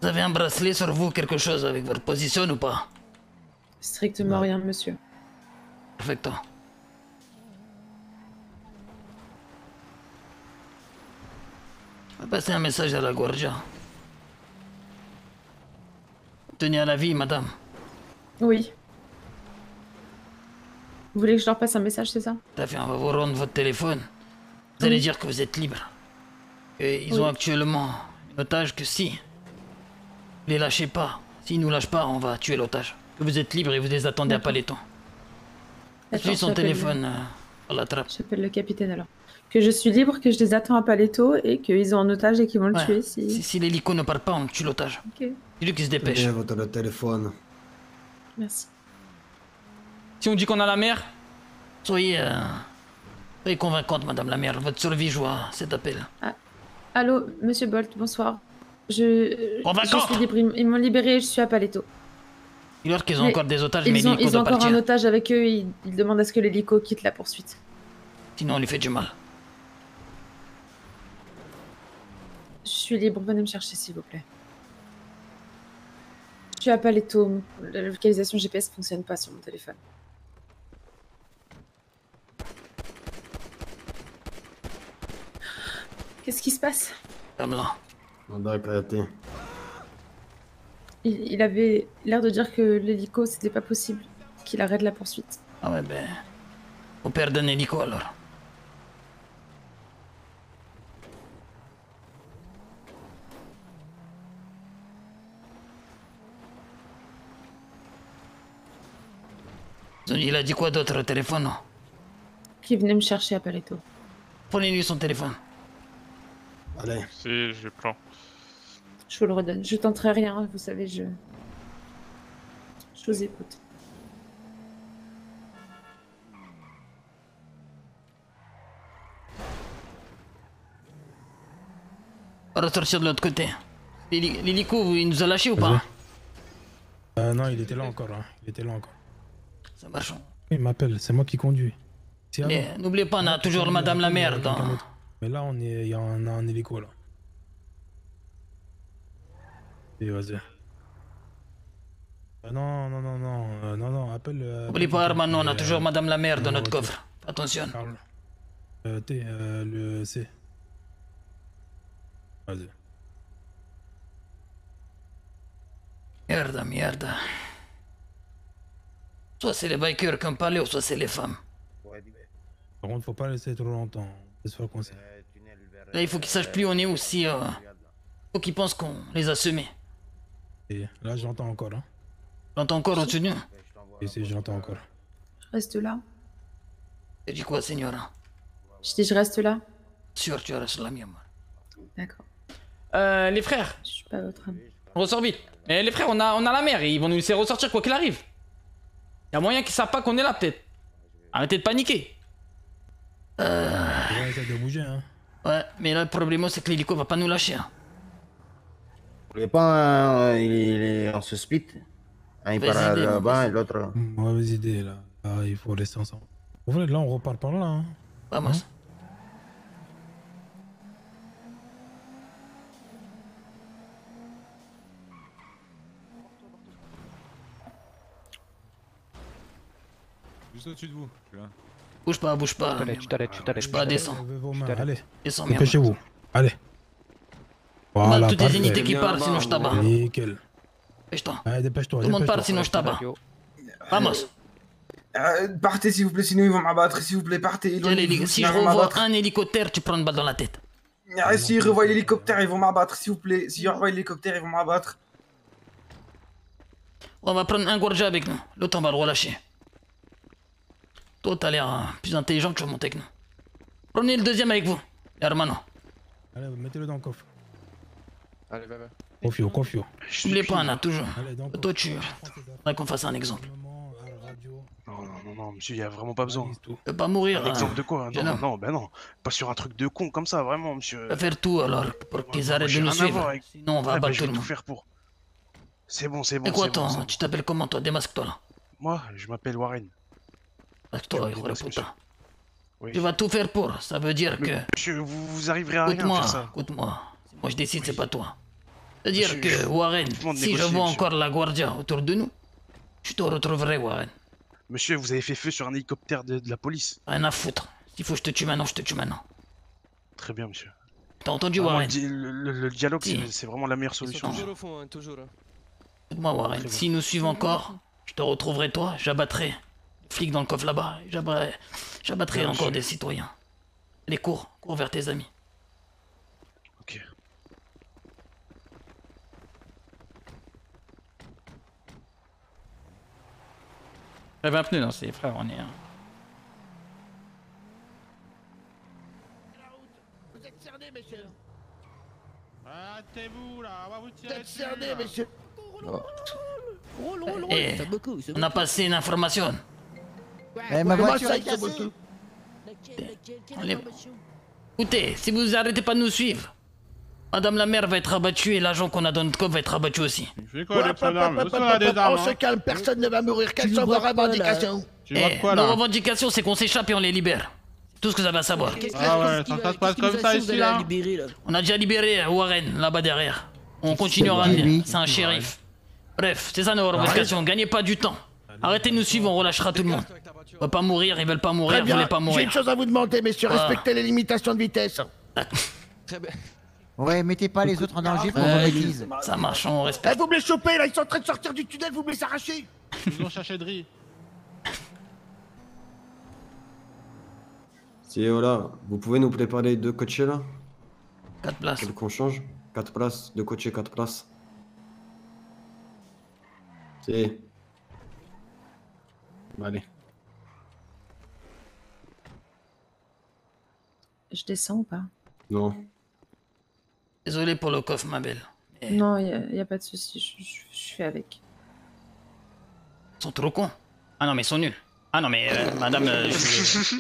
avez un bracelet sur vous, quelque chose avec votre position ou pas? Strictement Non. rien, monsieur. Perfecto. On va passer un message à la guardia. Tenez à la vie, madame. Oui. Vous voulez que je leur passe un message, c'est ça? Tout à fait, on va vous rendre votre téléphone. Vous allez dire que vous êtes libre. Et ils Oui. ont actuellement une otage que si vous les lâchez pas, s'ils nous lâchent pas, on va tuer l'otage. Que vous êtes libre et vous les attendez à D'accord. Paleton. D'accord, Suis son j'appelle téléphone le- euh, à la trappe. J'appelle le capitaine alors. Que je suis libre, que je les attends à Paleto et qu'ils ont un otage et qu'ils vont le Ouais. tuer si... Si, si l'hélico ne part pas, on tue l'otage. Ok, C'est lui qui se dépêche. Tenez votre téléphone. merci. Si on dit qu'on a la mer, soyez, euh, soyez convaincante, madame la mère. Votre survie joue à cet appel. Allô, monsieur Bolt, bonsoir. Je, je Convaincante. suis libre, ils ils m'ont libéré et je suis à Paleto. Alors qu'ils ont Mais encore des otages, mais Ils ont, l'hélico ils ont doit encore partir. un otage avec eux, ils, ils demandent à ce que l'hélico quitte la poursuite. Sinon, on lui fait du mal. Je suis libre, venez me chercher s'il vous plaît. Je suis à Paleto, la localisation G P S fonctionne pas sur mon téléphone. Qu'est-ce qui se passe? Comme là. il, il avait l'air de dire que l'hélico c'était pas possible, qu'il arrête la poursuite. Ah ouais, ben. On perd un hélico alors. Il a dit quoi d'autre au téléphone, non? Qui venait me chercher à Paleto. Prenez-lui son téléphone. Allez. Si, je prends. Je vous le redonne. Je tenterai rien, vous savez, je. Je vous écoute. On va ressortir de l'autre côté. L'héli- L'hélico, il nous a lâchés ou pas? Euh, non, il était là encore. Hein. Il était là encore. Ça marche. Il m'appelle, c'est moi qui conduis. Si, Mais alors. n'oubliez pas, on a Ouais, toujours tu Madame la conduis, Mère euh, dans... quelqu'un d'autre. Mais là, on est, il y a un, un hélico là. Et vas-y. Euh, non, non, non, non, euh, non, non, appelle. Euh, N'oubliez appelle pas, quelqu'un Armand, on qui a est, toujours euh, Madame la Mère dans dans la notre voiture. coffre. Attention. Carl. Euh, T, euh, le C. Vas-y. Merde, merde. Soit c'est les bikers qui ont parlé, ou soit c'est les femmes. Par contre, faut pas laisser trop longtemps. Laisse faire coincer. Là, il faut qu'ils sachent plus où on est aussi. Euh... Faut qu'ils pensent qu'on les a semés. Et là, j'entends encore. Hein. J'entends encore au-dessus de nous. Et si, j'entends encore. Je reste là. Tu dis quoi, Señora? Je dis je reste là. Sûr, tu restes la mienne. D'accord. Euh, les frères. Je suis pas votre ami. On ressort vite. Eh, les frères, on a, on a la mer et ils vont nous laisser ressortir quoi qu'il arrive. Y a moyen qu'ils savent pas qu'on est là, peut-être. Arrêtez de paniquer. Euh... On va essayer de bouger, hein. Ouais, mais là, le problème, c'est que l'hélico va pas nous lâcher. Hein. Vous voulez pas, hein, il est, on se split. Un il Mauvaise part idée, là-bas et l'autre. Mauvaise idée, là. Ah, il faut rester ensemble. En vrai, là, on repart par là, hein. Vamos. Hein? Juste au-dessus de vous. Là. Bouge pas, bouge pas. Tu t'arrêtes, tu t'arrêtes, tu t'arrêtes. Bouge pas, descends. Levez vos mains, t'arrête. allez. Descends, merde. Dépêchez-vous. Allez. Mal, Voilà, toutes les parfait. unités qui partent, sinon je t'abats. Nickel. Dépêche-toi. Allez, dépêche-toi. Tout le monde dépêche-toi. part, sinon je t'abats. Vamos. Euh, partez s'il vous plaît, sinon ils vont m'abattre. S'il vous plaît, partez. Tiens, l'hélico- Si je revois un hélicoptère, tu prends une balle dans la tête. Ah, si ils revoient l'hélicoptère, ils vont m'abattre. S'il vous plaît, s'ils revoient l'hélicoptère, ils vont m'abattre. On va prendre un guardia avec nous. L'autre, on va le relâcher. Toi, t'as l'air euh, plus intelligent que tu vas monter avec nous. Prenez le deuxième avec vous. Hermano. Allez, mettez-le dans le coffre. Allez, va, va. Confio, confio. N'oubliez pas, on a toujours. Allez, dans le Toi, tu. Faudrait qu'on fasse un exemple. Non, non, non, non, monsieur, y a vraiment pas besoin. Tu veux pas mourir. Un exemple hein, de quoi? jeune Non, homme. non, ben non. Pas sur un truc de con comme ça, vraiment, monsieur. On va faire tout alors pour qu'ils arrêtent de J'ai nous rien à voir suivre. avec- Sinon, on va Ouais, abattre bah, je tout vais le tout monde. faire pour. C'est bon, c'est bon. Et quoi, c'est bon, toi, c'est bon. tu t'appelles comment, toi? Démasque-toi là. Moi, je m'appelle Warren. Démasque-toi, Je hijo de démasque, puta. Oui. Tu vas tout faire pour. Ça veut dire Mais, que. monsieur, vous, vous arriverez à rien Écoute-moi, faire ça. écoute-moi. Si moi je décide, c'est pas toi. C'est-à-dire Monsieur, que, je- Warren, je vous demande de si je négocier, vois monsieur. encore la Guardia autour de nous, je te retrouverai, Warren. Monsieur, vous avez fait feu sur un hélicoptère de, de la police. Rien à foutre. S'il faut que je te tue maintenant, je te tue maintenant. Très bien, monsieur. T'as entendu, Vraiment, Warren? le, di- le- le- le dialogue, Si. c'est- c'est vraiment la meilleure solution. Toujours monsieur. au fond, hein, toujours. hein. Écoute-moi, Warren, si nous suivent encore, je te retrouverai toi, j'abattrai le flic dans le coffre là-bas, j'abattrai, j'abattrai Bien, encore monsieur. des citoyens. Allez, cours, cours vers tes amis. Ok. J'avais un pneu dans ses frères, on est. hein. Vous êtes cerné, messieurs. Arrêtez-vous là, on va vous tirer Vous êtes dessus. cerné, là. messieurs. Roule, roule, roule. Eh, Ça beaucoup, ça on a passé une information. Eh, ma voiture est cassée. Allez. Écoutez, si vous arrêtez pas de nous suivre, Madame la maire va être abattue et l'agent qu'on a dans notre coffre va être abattu aussi. C'est quoi les gendarmes? Ce soir, des armes. On se calme, personne ne va mourir. Quelles sont vos revendications? Tu vois Eh, quoi nos là? revendications, c'est qu'on s'échappe et on les libère. C'est tout ce que vous avez à savoir. Ah ouais, ça se passe comme ça ici là? On a déjà libéré Warren là-bas derrière. On continuera. C'est lui. C'est un shérif. Bref, c'est ça nos revendications. Gagnez pas du temps. Arrêtez de nous suivre, on relâchera tout le monde. On va pas mourir, ils veulent pas mourir, Très vous bien. voulez pas J'ai mourir. une chose à vous demander, messieurs. Ah. Respectez les limitations de vitesse. Très bien. Ouais, mettez pas les autres en danger pour vos Euh, bêtises. Ça marche, on Eh, respecte. vous me les chopez là, ils sont en train de sortir du tunnel, vous me les arrachez. Ils ont cherché de riz. Si voilà, vous pouvez nous préparer deux coachés là? Quatre places. Quel qu'on change? Quatre places, deux coachés, quatre places. Si. Allez. Je descends ou pas? Non. Désolé pour le coffre, ma belle. Non, il n'y a, pas de souci, je, je, je fais avec. Ils sont trop cons. Ah non, mais ils sont nuls. Ah non, mais euh, madame. euh, je-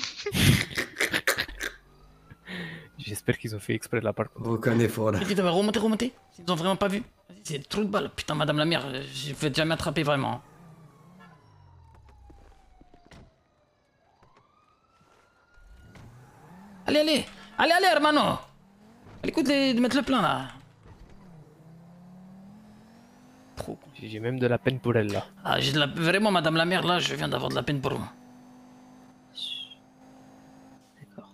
J'espère qu'ils ont fait exprès de la part. Aucun effort. Vite, vite, remontez, remontez. Ils ont vraiment pas vu. Vas-y, c'est trop de balles. Putain, madame la maire, euh, je vais jamais attraper vraiment. Allez, allez. Allez, allez, hermano. Allez, écoute les- de mettre le plein là. Trop con. J'ai même de la peine pour elle là. Ah, j'ai de la... Vraiment, madame la maire, là, je viens d'avoir de la peine pour vous. D'accord.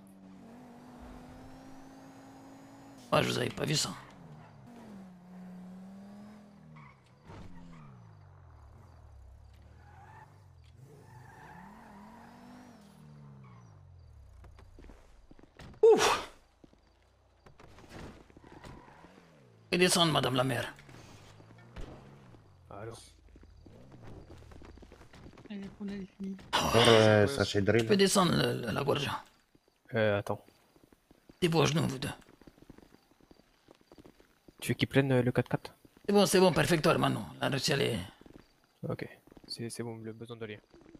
Ah, je vous avais pas vu ça. Ouf. Et descendre, madame la maire. Alors. Euh, sachet de Je drill. peux descendre le- le- la guardia. Euh, attends. Des à genoux, vous deux. Tu veux qu'ils prennent euh, le quatre-quatre? C'est bon, c'est bon, perfecto, hermano. La Russie, elle est... Ok. C'est c'est bon, le besoin de rien.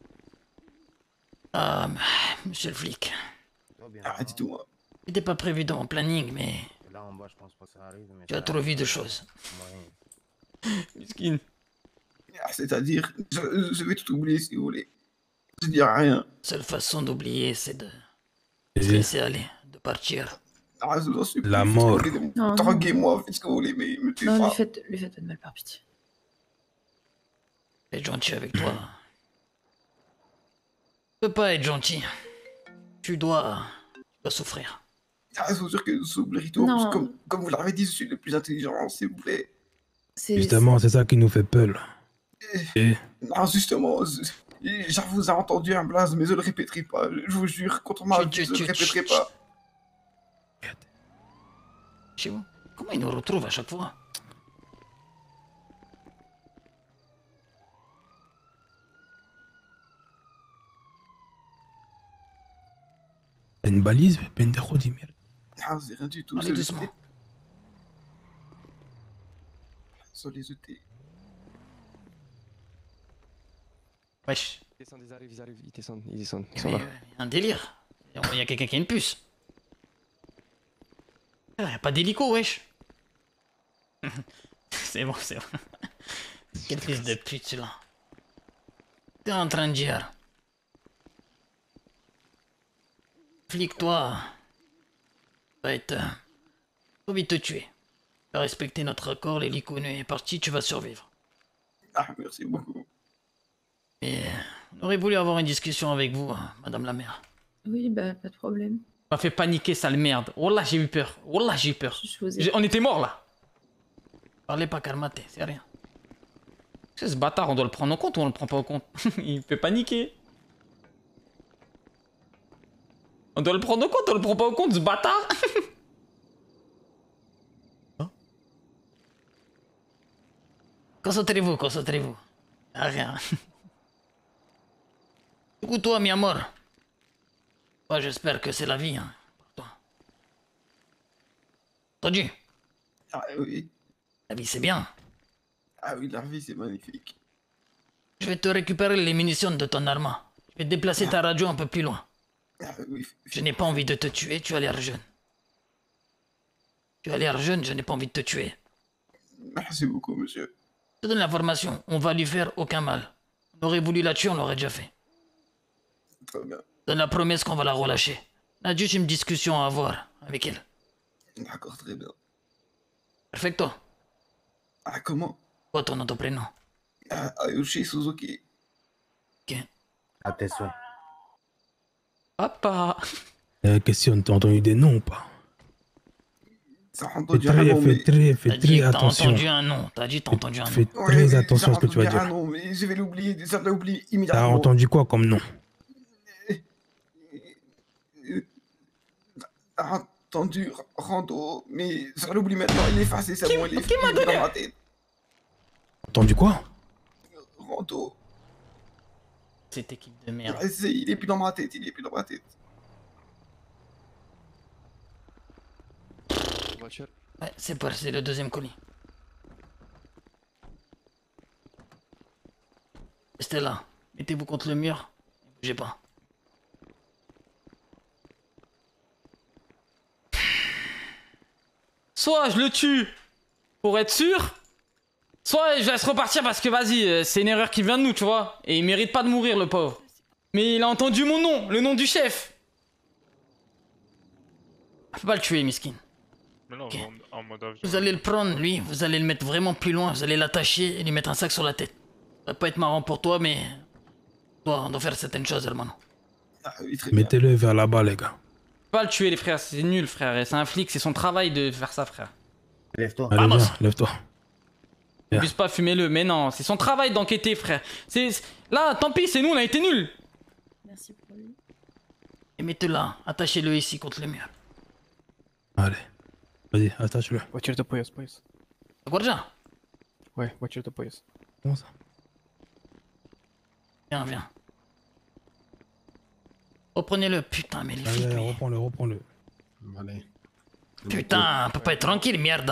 Ah, monsieur le flic. Arrête tout, moi. C'était pas prévu dans mon planning, mais... Là en bas, je pense pas que ça arrive. Mais Tu as ça trop arrive. vu de choses. Ouais. Miskin. Ah, c'est-à-dire, je, je vais tout oublier si vous voulez. Je dis rien. Seule façon d'oublier, c'est de Et- se laisser aller, de partir. Ah, je vous en supplie. La faites ce que mort. vous voulez. Non, non. Droguez-moi, faites ce que vous voulez, mais me tuez Non, pas. lui faites, lui faites pas de mal par pitié. Être gentil avec toi. Tu peux pas être gentil. Tu dois... Tu dois souffrir. Ah, je vous jure que je suis Blérito, Non. parce que comme, comme vous l'avez dit, je suis le plus intelligent, s'il vous plaît. C'est- Justement, c'est ça qui nous fait peur. Et Non, justement, je- j'avoue, vous avez entendu un blaze, mais je le répéterai pas. Je vous jure, contre ma vie, je le répéterai pas. Chez vous. Comment ils nous retrouvent à chaque fois? une balise, pendejo de merde. Ah, c'est rien du tout. Allez c'est les doucement. E T. Sur les E T. Wesh. Ils descendent, ils arrivent, ils arrivent, ils descendent, ils descendent. Ils Mais, sont là. euh, un délire. Il y a quelqu'un qui a une puce. Il y a pas d'hélico, wesh. C'est bon, c'est bon. Quel fils de pute, celui-là. T'es en train de dire. Flic, toi. Va être. euh, Trop vite te tuer. Tu as respecté notre accord, l'hélicone est parti, tu vas survivre. Ah, merci beaucoup. Et on aurait voulu avoir une discussion avec vous, hein, madame la mère. Oui, bah, pas de problème. Tu m'as fait paniquer, sale merde. Oh là, j'ai eu peur. Oh là, j'ai eu peur. Je vous ai- J'ai- On était morts là. Parlez pas calmate, c'est rien. C'est ce bâtard, on doit le prendre en compte ou on le prend pas en compte? Il fait paniquer. On doit le prendre en compte, on le prend pas en compte, ce bâtard. Concentrez-vous, concentrez-vous. Ah, rien. Du coup, toi, mi amor. Moi, j'espère que c'est la vie, hein, pour toi. Entendu? Ah oui. La vie, c'est bien. Ah oui, la vie, c'est magnifique. Je vais te récupérer les munitions de ton arme. Je vais déplacer ta radio un peu plus loin. Ah oui. Je n'ai pas envie de te tuer, tu as l'air jeune. Tu as l'air jeune, je n'ai pas envie de te tuer. Merci beaucoup, monsieur. Je te donne l'information, on va lui faire aucun mal. On aurait voulu la tuer, on l'aurait déjà fait. Très bien. Donne la promesse qu'on va la relâcher. On a juste une discussion à avoir avec elle. D'accord, très bien. Perfecto. Ah, comment? Quoi ton nom, ton prénom? Ah, Ayushi Suzuki. Ok. Attention. Papa. Euh, question, t'as entendu des noms ou pas? Ça a Fais entendu très, un nom, fais mais... très, fais T'as dit très que t'as attention. entendu un nom. T'as dit que t'as entendu un nom. Fais Ouais, très mais attention à ça ce que a tu vas entendu dire. un nom, mais je vais l'oublier, ça l'a oublié T'as immédiatement. entendu quoi comme nom? T'as entendu Rando, mais ça l'oublie maintenant, il est effacé, c'est bon, il est, qui m'a il est donné dans ma tête. Entendu quoi? Rando. Cette équipe de merde. Ah, c'est- Il est plus dans ma tête, il est plus dans ma tête. Voiture. Ouais, c'est pas, c'est le deuxième colis. Restez là. Mettez-vous contre le mur. Ne bougez pas. Soit je le tue pour être sûr, soit je laisse repartir parce que vas-y, euh, c'est une erreur qui vient de nous, tu vois. Et il mérite pas de mourir, le pauvre. Mais il a entendu mon nom, le nom du chef. On peut pas le tuer, miskin. Mais non, Ok. en, en mode avion. Vous allez le prendre, lui. Vous allez le mettre vraiment plus loin. Vous allez l'attacher et lui mettre un sac sur la tête. Ça va pas être marrant pour toi, mais... Toi, on doit faire certaines choses, hermano. Ah, oui, très bien. Mettez-le vers là-bas, les gars. Pas le tuer, les frères, c'est nul, frère. C'est un flic, c'est son travail de faire ça, frère. Lève-toi. Allez, Vamos. viens, lève-toi. Ne puisse pas fumer le, mais non, c'est son travail d'enquêter, frère. C'est c'est- là, tant pis, c'est nous, on a été nuls. Merci pour lui. Et mettez-le là. Attachez-le ici contre le mur. Allez. Vas-y, attache-le. Voiture de poyas, poyas. Guardia. Ouais, voiture de poyas. Comment ça? Viens, viens. Reprenez-le, putain, mais les Allez, flics, allez, mais... reprends-le, reprends-le. Allez. Putain, on peut pas être tranquille, merde.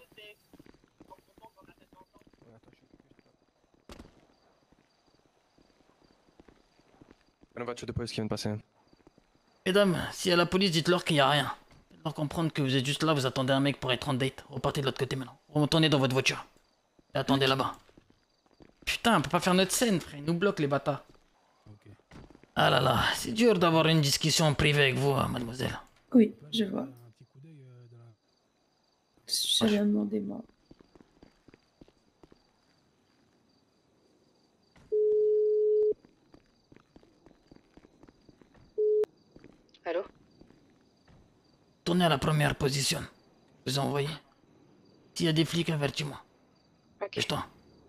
Une voiture de police qui vient de passer. Mesdames, si à la police, dites-leur qu'il y a rien. Faites-leur comprendre que vous êtes juste là, vous attendez un mec pour être en date. Repartez de l'autre côté maintenant. Retournez dans votre voiture. Et attendez là-bas. Putain, on peut pas faire notre scène, frère. Ils nous bloquent, les bâtards. Ah là là, c'est dur d'avoir une discussion privée avec vous, hein, mademoiselle. Oui, je vois. J'ai rien demandé, moi. Allô? Tournez à la première position. Je vous ai envoyé. S'il y a des flics, avertis-moi. Ok. Lève-toi.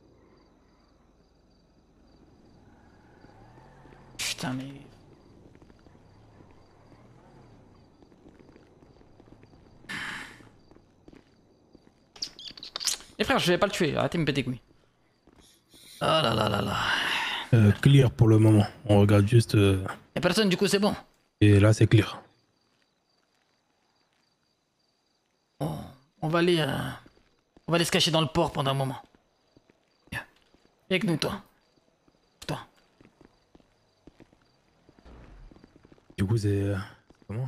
Putain, mais... Les frères, je vais pas le tuer, arrêtez de me péter les couilles. Ah là là là là. Euh, clear pour le moment. On regarde juste. euh, Y'a personne, du coup, c'est bon. Et là, c'est clear. On, on va aller... euh, On va aller se cacher dans le port pendant un moment. Viens. Viens avec nous, toi. Toi. Du coup, c'est. euh, Comment?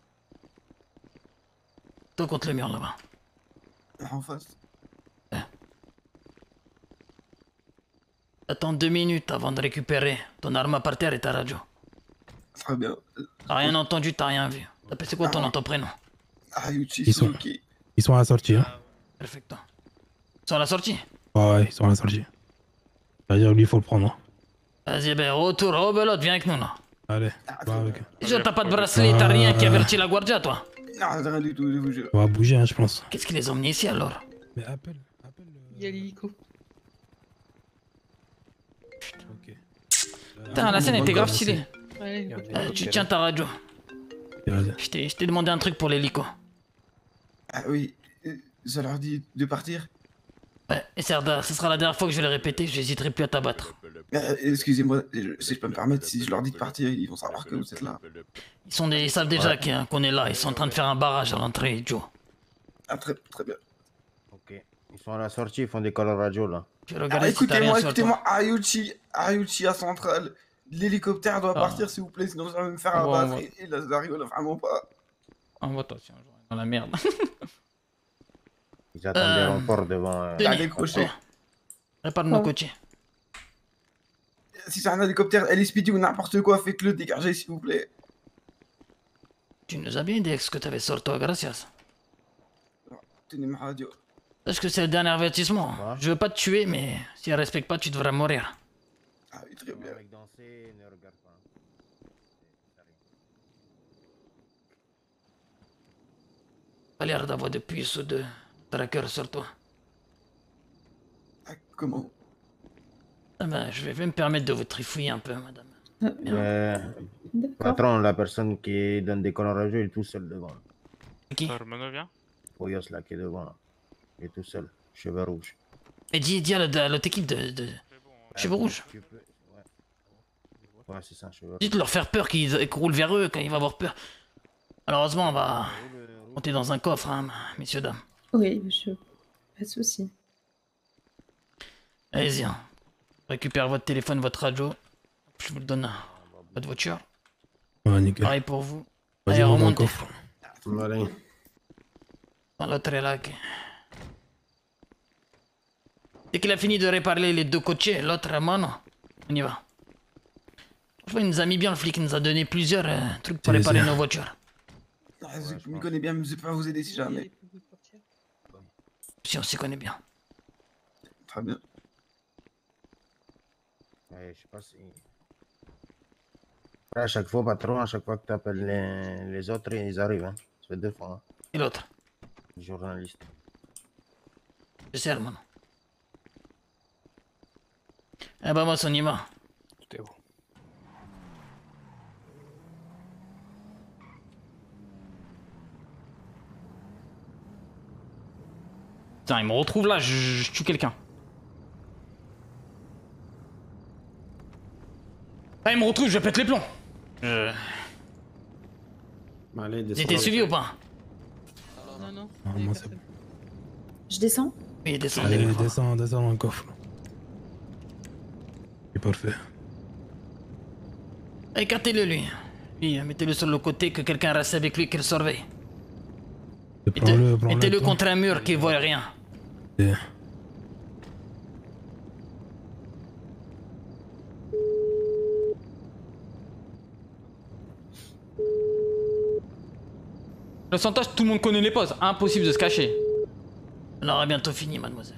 Toi contre le mur, là-bas. En face. Attends deux minutes avant de récupérer ton arme par terre et ta radio. Très bien. T'as rien entendu, t'as rien vu. C'est quoi ton nom, ton prénom? Ayuchi Ils sont, Suzuki. ils sont à la sortie, hein? Perfecto. Ils sont à la sortie. Ouais, ouais, ils sont à la sortie. C'est-à-dire, lui, il faut le prendre. Hein. Vas-y, ben, retour, oh, belote, viens avec nous, là. Allez, va avec. Déjà, t'as pas de bracelet, t'as rien qui avertit la guardia, toi. Non, rien du tout, je vous jure. On va bouger, hein, je pense. Qu'est-ce qui les a emmenés ici, alors? Mais appelle. Il y a l'hélico. Putain, la scène était grave stylée. Ouais, Euh, tu tiens ta radio. Je t'ai je t'ai demandé un truc pour l'hélico. Ah oui, euh, ça leur dit de partir. Ouais, et Serda, ce sera la dernière fois que je vais le répéter, j'hésiterai plus à t'abattre. Euh, Excusez-moi, je- si je peux me permettre, si je leur dis de partir, ils vont savoir que vous êtes là. Ils, sont des, ils savent déjà Ouais. qu'il- qu'on est là, ils sont en train de faire un barrage à l'entrée, Joe. Ah, très, très bien. Ok. Ils sont à la sortie, ils font des calls radio là. Je Ah, écoutez-moi, écoutez-moi, Ayuchi, Ayuchi à Centrale. L'hélicoptère doit Ah. partir, s'il vous plaît, sinon ça va me faire Ah bon, abattre. on va- Et, et là, ça rigole vraiment pas. Envoie-toi, tiens, dans la merde. Ils attendent des Euh, renforts devant. euh, Denis, Ah, décroché. répare nos Oh. côtiers. Si c'est un hélicoptère L S P D ou n'importe quoi, faites-le dégager, s'il vous plaît. Tu nous as bien dit ce que t'avais sur toi, gracias. Tenez ma radio. Parce que c'est le dernier avertissement. Je veux pas te tuer, mais si elle respecte pas, tu devrais mourir. Ah oui, très bien. Avec danser, ne regarde pas. Pas l'air d'avoir de puces ou de tracker sur toi. Comment? Ah ben, je vais me permettre de vous trifouiller un peu, madame. Euh, patron, la personne qui donne des calls radio, il est tout seul devant. Qui? Hermano, viens. Poyos là qui est devant. Là. Il est tout seul. Cheveux rouges. Et dis, dis à l'autre à l'autre équipe de... de... Cheveux rouges. Tu peux- Ouais, ouais c'est ça, cheveux Dites de leur faire peur qu'ils qu'ils roulent vers eux quand ils vont avoir peur. Malheureusement, on va monter dans un coffre, hein, messieurs, dames. Oui, monsieur. Pas de souci. Allez-y, hein. Récupère votre téléphone, votre radio. Je vous le donne à votre voiture. Ouais, nickel. Pareil pour vous. Vas-y, Allez, on va dans le remontez. coffre. Allez. Dans l'autre est là. qui- Dès qu'il a fini de réparer les deux cochers, l'autre à mano, on y va. Franchement, il nous a mis bien le flic, il nous a donné plusieurs euh, trucs pour C'est réparer ça. nos voitures. Ah, je me connais bien, mais je vais pas vous aider si jamais. Si on s'y connaît bien. Très bien. Ouais, je sais pas si. Après, à chaque fois, patron, à chaque fois que tu appelles les... les autres, ils arrivent. Hein. Ça fait deux fois. Hein. Et l'autre? Les journalistes. Je sais, hermano. Eh ben, moi, on y va. Tout est bon. Putain, il me retrouve là, je, je tue quelqu'un. Ah, il me retrouve, je pète les plombs. Je... Allez, Vous étiez suivi ou pas? Non, non. Ah, moi, c'est bon. Je descends? Oui, descendez. Allez, descends, descends dans le coffre. C'est parfait. Écartez-le, lui. Lui, mettez-le sur le côté, que quelqu'un reste avec lui, qu'il surveille. Prends-le, prends-le. Mettez-le toi. contre un mur, qu'il voit rien. Et- Le santage, tout le monde connaît les poses. Impossible de se cacher. On aura bientôt fini, mademoiselle.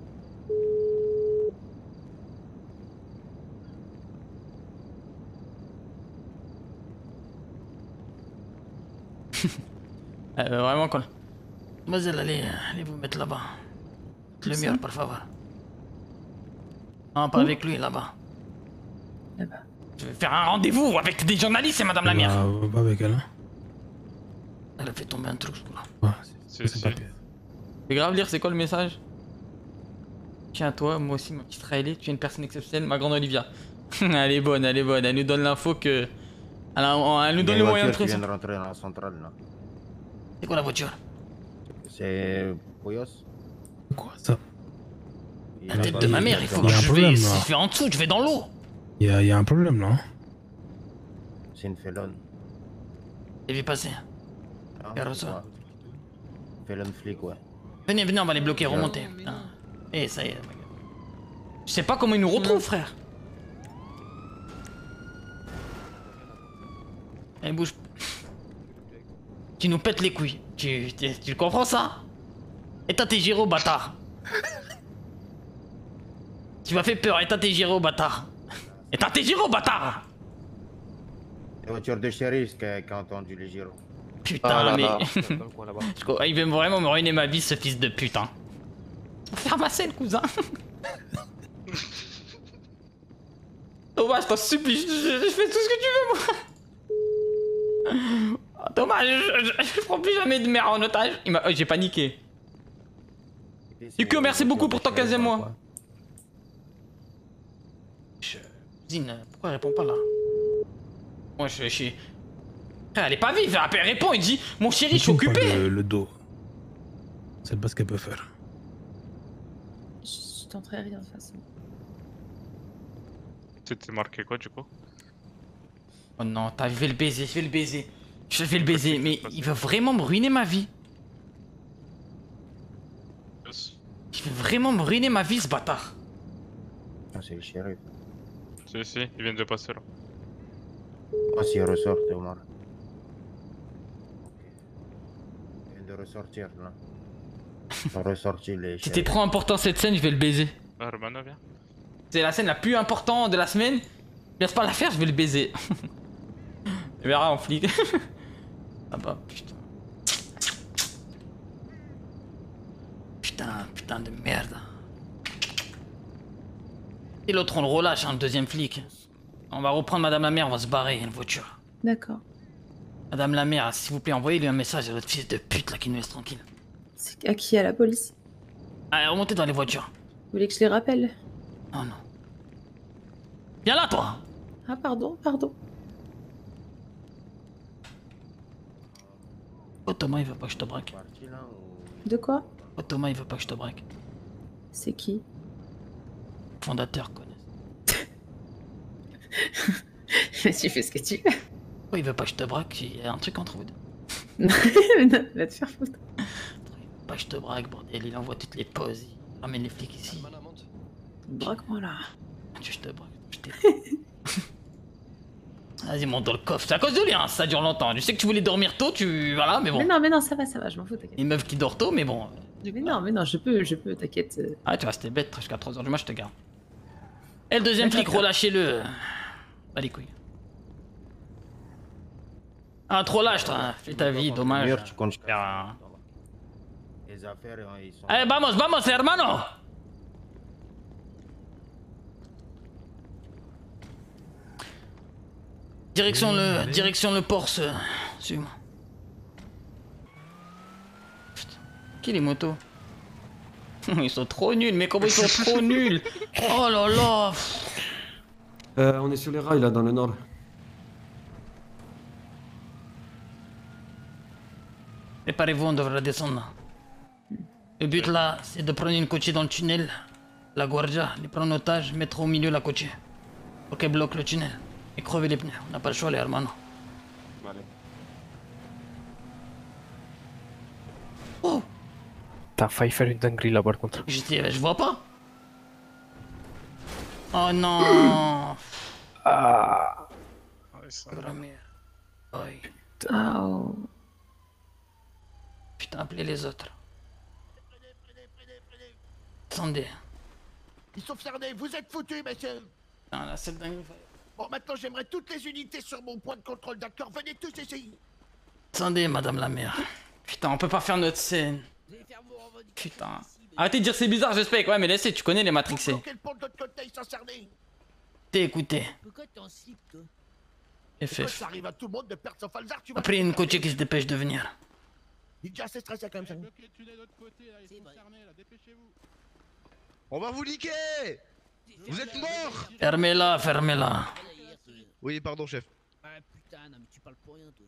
Euh, vraiment quoi. Mademoiselle, allez, allez vous mettre là-bas. Le ça mur, par favor. Non, pas avec lui, là-bas. Là-bas. Je vais faire un rendez-vous avec des journalistes et madame la maire. Bah, va pas avec elle. Hein. Elle a fait tomber un truc, je crois. C'est c'est pas pire. Fais grave lire, c'est quoi le message? Tiens, toi, moi aussi, ma petite Riley, tu es une personne exceptionnelle, ma grande Olivia. Elle est bonne, elle est bonne, elle nous donne l'info que. Elle, a- elle nous Il y a donne une le moyen de voiture qui vient pression. de rentrer dans la centrale là. C'est quoi la voiture? C'est Poyos. Quoi ça? La tête de ma mère, il faut Il que y a un je problème, vais. là. Si je vais en dessous, je vais dans l'eau. Il y a, il y a un problème là. Hein. C'est une félonne. J'ai vu passer. Ah, Elle reçoit. Félonne flic, ouais. Venez, venez, on va les bloquer, remontez. Putain. Eh, ça y est. Je sais pas comment ils nous retrouvent, frère. Allez, bouge. Tu nous pètes les couilles. Tu, tu, tu comprends ça? Éteins tes gyros, bâtard. Tu m'as fait peur, éteins tes gyros, bâtard. Éteins tes gyros, bâtard. La voiture de shérif qui a, qui a entendu les gyros. Putain, Ah là mais... là. Je crois- Il veut vraiment me ruiner ma vie, ce fils de pute, hein. Faire ma scène, cousin. Thomas, je t'en supplie, je, je- je fais tout ce que tu veux, moi. Oh, Thomas, je, je, je prends plus jamais de mère en otage. Il m'a... oh, j'ai paniqué. Yuko, merci beaucoup pour ton quinzième mois. Je... Zine, pourquoi elle répond pas là? Moi, je suis... Elle est pas vive, elle répond, il dit mon chéri, je suis occupé. Le, le dos. C'est pas ce qu'elle peut faire. Je tenterai rien de toute façon. Tu t'es marqué quoi du coup? Oh non, t'as je vais le baiser, je vais le baiser. Je vais le baiser, mais il veut vraiment me ruiner ma vie. Il veut vraiment me ruiner ma vie, ce bâtard. Ah, c'est le shérif. Si, si, il vient de passer là. Ah, s'il ressort, Omar. Il vient de ressortir là. Ils ont ressorti les C'était trop important cette scène, je vais le baiser. Ah, Romano, viens. C'est la scène la plus importante de la semaine. Laisse pas la faire, je vais le baiser. Tu verras en flic. Ah bah putain. Putain, putain de merde. Et l'autre on le relâche, hein, le deuxième flic. On va reprendre Madame la Mère, on va se barrer, une voiture. D'accord. Madame la Mère, s'il vous plaît, envoyez-lui un message à votre fils de pute là qui nous laisse tranquille. C'est à qui? À la police? Allez, remontez dans les voitures. Vous voulez que je les rappelle? Oh non. Viens là, toi. Ah, pardon, pardon. Oh, Thomas, il veut pas que je te braque. De quoi? Oh, Thomas, il veut pas que je te braque. C'est qui? Fondateur, connaisse. Tu fais ce que tu veux. Oh, il veut pas que je te braque, il y a un truc entre vous deux. Non, va te faire foutre. Pas que je te braque, bordel, il envoie toutes les pauses, il ramène les flics ici. Braque-moi là. Tu je te braque, je t'ai. Vas-y, monte dans le coffre, c'est à cause de lui, hein, ça dure longtemps. Je sais que tu voulais dormir tôt, tu. Voilà, mais bon. Mais non, mais non, ça va, ça va, je m'en fous, t'inquiète. Une meuf qui dort tôt, mais bon. Mais non, mais non, je peux, je peux, t'inquiète. Ah, tu vas rester bête jusqu'à trois heures du match, je te garde. Et le deuxième flic, relâchez-le. Bah, les couilles. Ah, trop lâche, toi. Fais ta vie, dommage. Tu comptes faire un. Les affaires, ils sont. Allez, vamos, vamos, hermano. Direction le, direction le Porsche. Suis-moi. Putain, qui les motos? Ils sont trop nuls, mais comment ils sont trop nuls? Oh là là. Euh, on est sur les rails là, dans le nord. Préparez-vous, on devrait descendre. Le but là, c'est de prendre une coachée dans le tunnel. La guardia, les prendre en otage, mettre au milieu la coachée. Pour qu'elle bloque le tunnel. Et crever les pneus. On n'a pas le choix, les hermanos. Allez. Oh! T'as failli faire une dinguerie là par contre. J'étais, je vois pas. Oh non! Ah! Aïe. Oh. Putain, appelez les autres. Attendez. Ils sont cernés, vous êtes foutus, messieurs. Putain, là, c'est dingue. Bon, maintenant j'aimerais toutes les unités sur mon point de contrôle, d'accord? Venez tous ici. Attendez, madame la mère. Putain, on peut pas faire notre scène. Putain. Arrêtez de dire c'est bizarre, j'espère. Ouais, mais laissez, tu connais les matrixés. Quel pont de l'autre côté, ils sont cernés? T'es écouté. Pourquoi t'es en slip, toi? F F. Ça arrive à tout le monde de perdre son falzar, tu vois. Après, une coachée qui se dépêche de venir. Il est déjà assez stressé comme ça. On va vous niquer! Vous êtes morts! Fermez-la, fermez-la. Oui, pardon, chef. Ah putain, non mais tu parles pour rien, toi.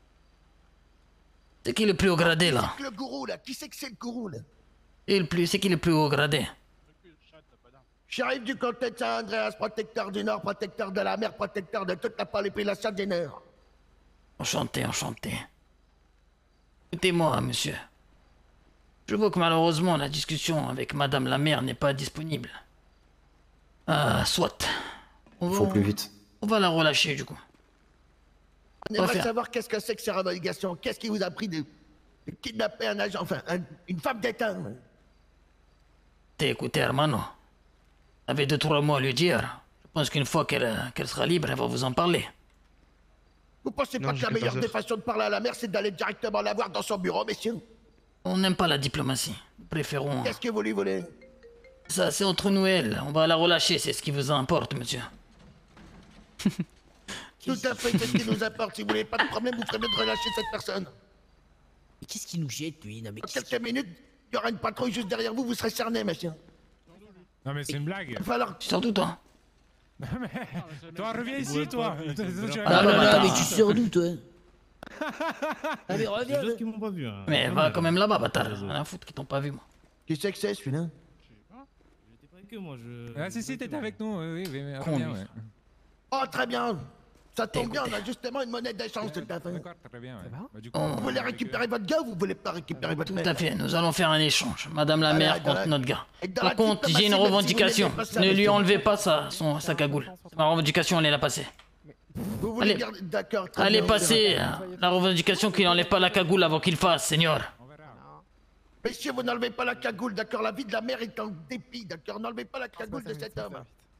C'est qui le plus haut gradé là? Qui c'est que le gourou là? Qui c'est que c'est le gourou là? Et le plus, c'est qui le plus haut gradé? Shérif du comté de Saint-Andréas, protecteur du Nord, protecteur de la mer, protecteur de toute la population du Nord. Enchanté, enchanté. Écoutez-moi, monsieur. Je vois que malheureusement la discussion avec madame la mère n'est pas disponible. Ah, soit. On va, Faut plus vite. On va la relâcher du coup. On On va aimerait faire. savoir qu'est-ce que c'est que ces revendications. Qu'est-ce qui vous a pris de... Kidnapper un agent, enfin, un- une femme d'État. T'es écoutez, hermano. Avez deux, trois mots à lui dire. Je pense qu'une fois qu'elle qu'elle sera libre, elle va vous en parler. Vous pensez pas que la meilleure des façons de parler à la mère, c'est d'aller directement la voir dans son bureau, messieurs? On n'aime pas la diplomatie. Nous préférons... Qu'est-ce que vous lui voulez? Ça, c'est entre nous et elle. On va la relâcher, c'est ce qui vous importe, monsieur. Tout à fait, c'est ce qui nous importe. Si vous voulez pas de problème, vous ferez mieux de relâcher cette personne. Mais qu'est-ce qui nous jette, lui? Non, mais Dans quelques minutes, il y aura une patrouille juste derrière vous, vous serez cerné, monsieur. Non mais c'est une blague. Il va falloir... Tu sors d'où, toi? Toi, reviens ici, toi. Ah non, non, mais tu sors d'où, toi? Ah mais reviens. Les autres qui m'ont pas vu. Hein. Mais va quand même là-bas, bâtard. Rien à foutre qu'ils t'ont pas vu, moi. Qui c'est que c'est, celui-là? J'étais pas que moi, je. Ah si si, t'étais avec nous, oui, oui, oui. Con, reviens, lui. ouais. Oh, très bien. Ça tombe bien, on a justement une monnaie d'échange tout à fait. D'accord, très bien, ouais. Bah, du coup, On- Vous voulez récupérer votre gars ou vous voulez pas récupérer votre Tout mère? à fait, nous allons faire un échange. Madame la Allez, mère allez, contre allez. notre gars. Et dans Par la contre, diplomatie, j'ai une même si vous revendication. n'aimez pas ça, Ne lui monsieur. enlevez pas sa, son, sa cagoule. Ma revendication, elle est la passer. Vous voulez Allez. garder... D'accord, très Allez bien, passer on verra. la revendication qu'il n'enlève pas la cagoule avant qu'il fasse, seigneur. Messieurs, vous n'enlevez pas la cagoule, d'accord? La vie de la mère est en dépit, d'accord? N'enlevez pas la cagoule de cet homme.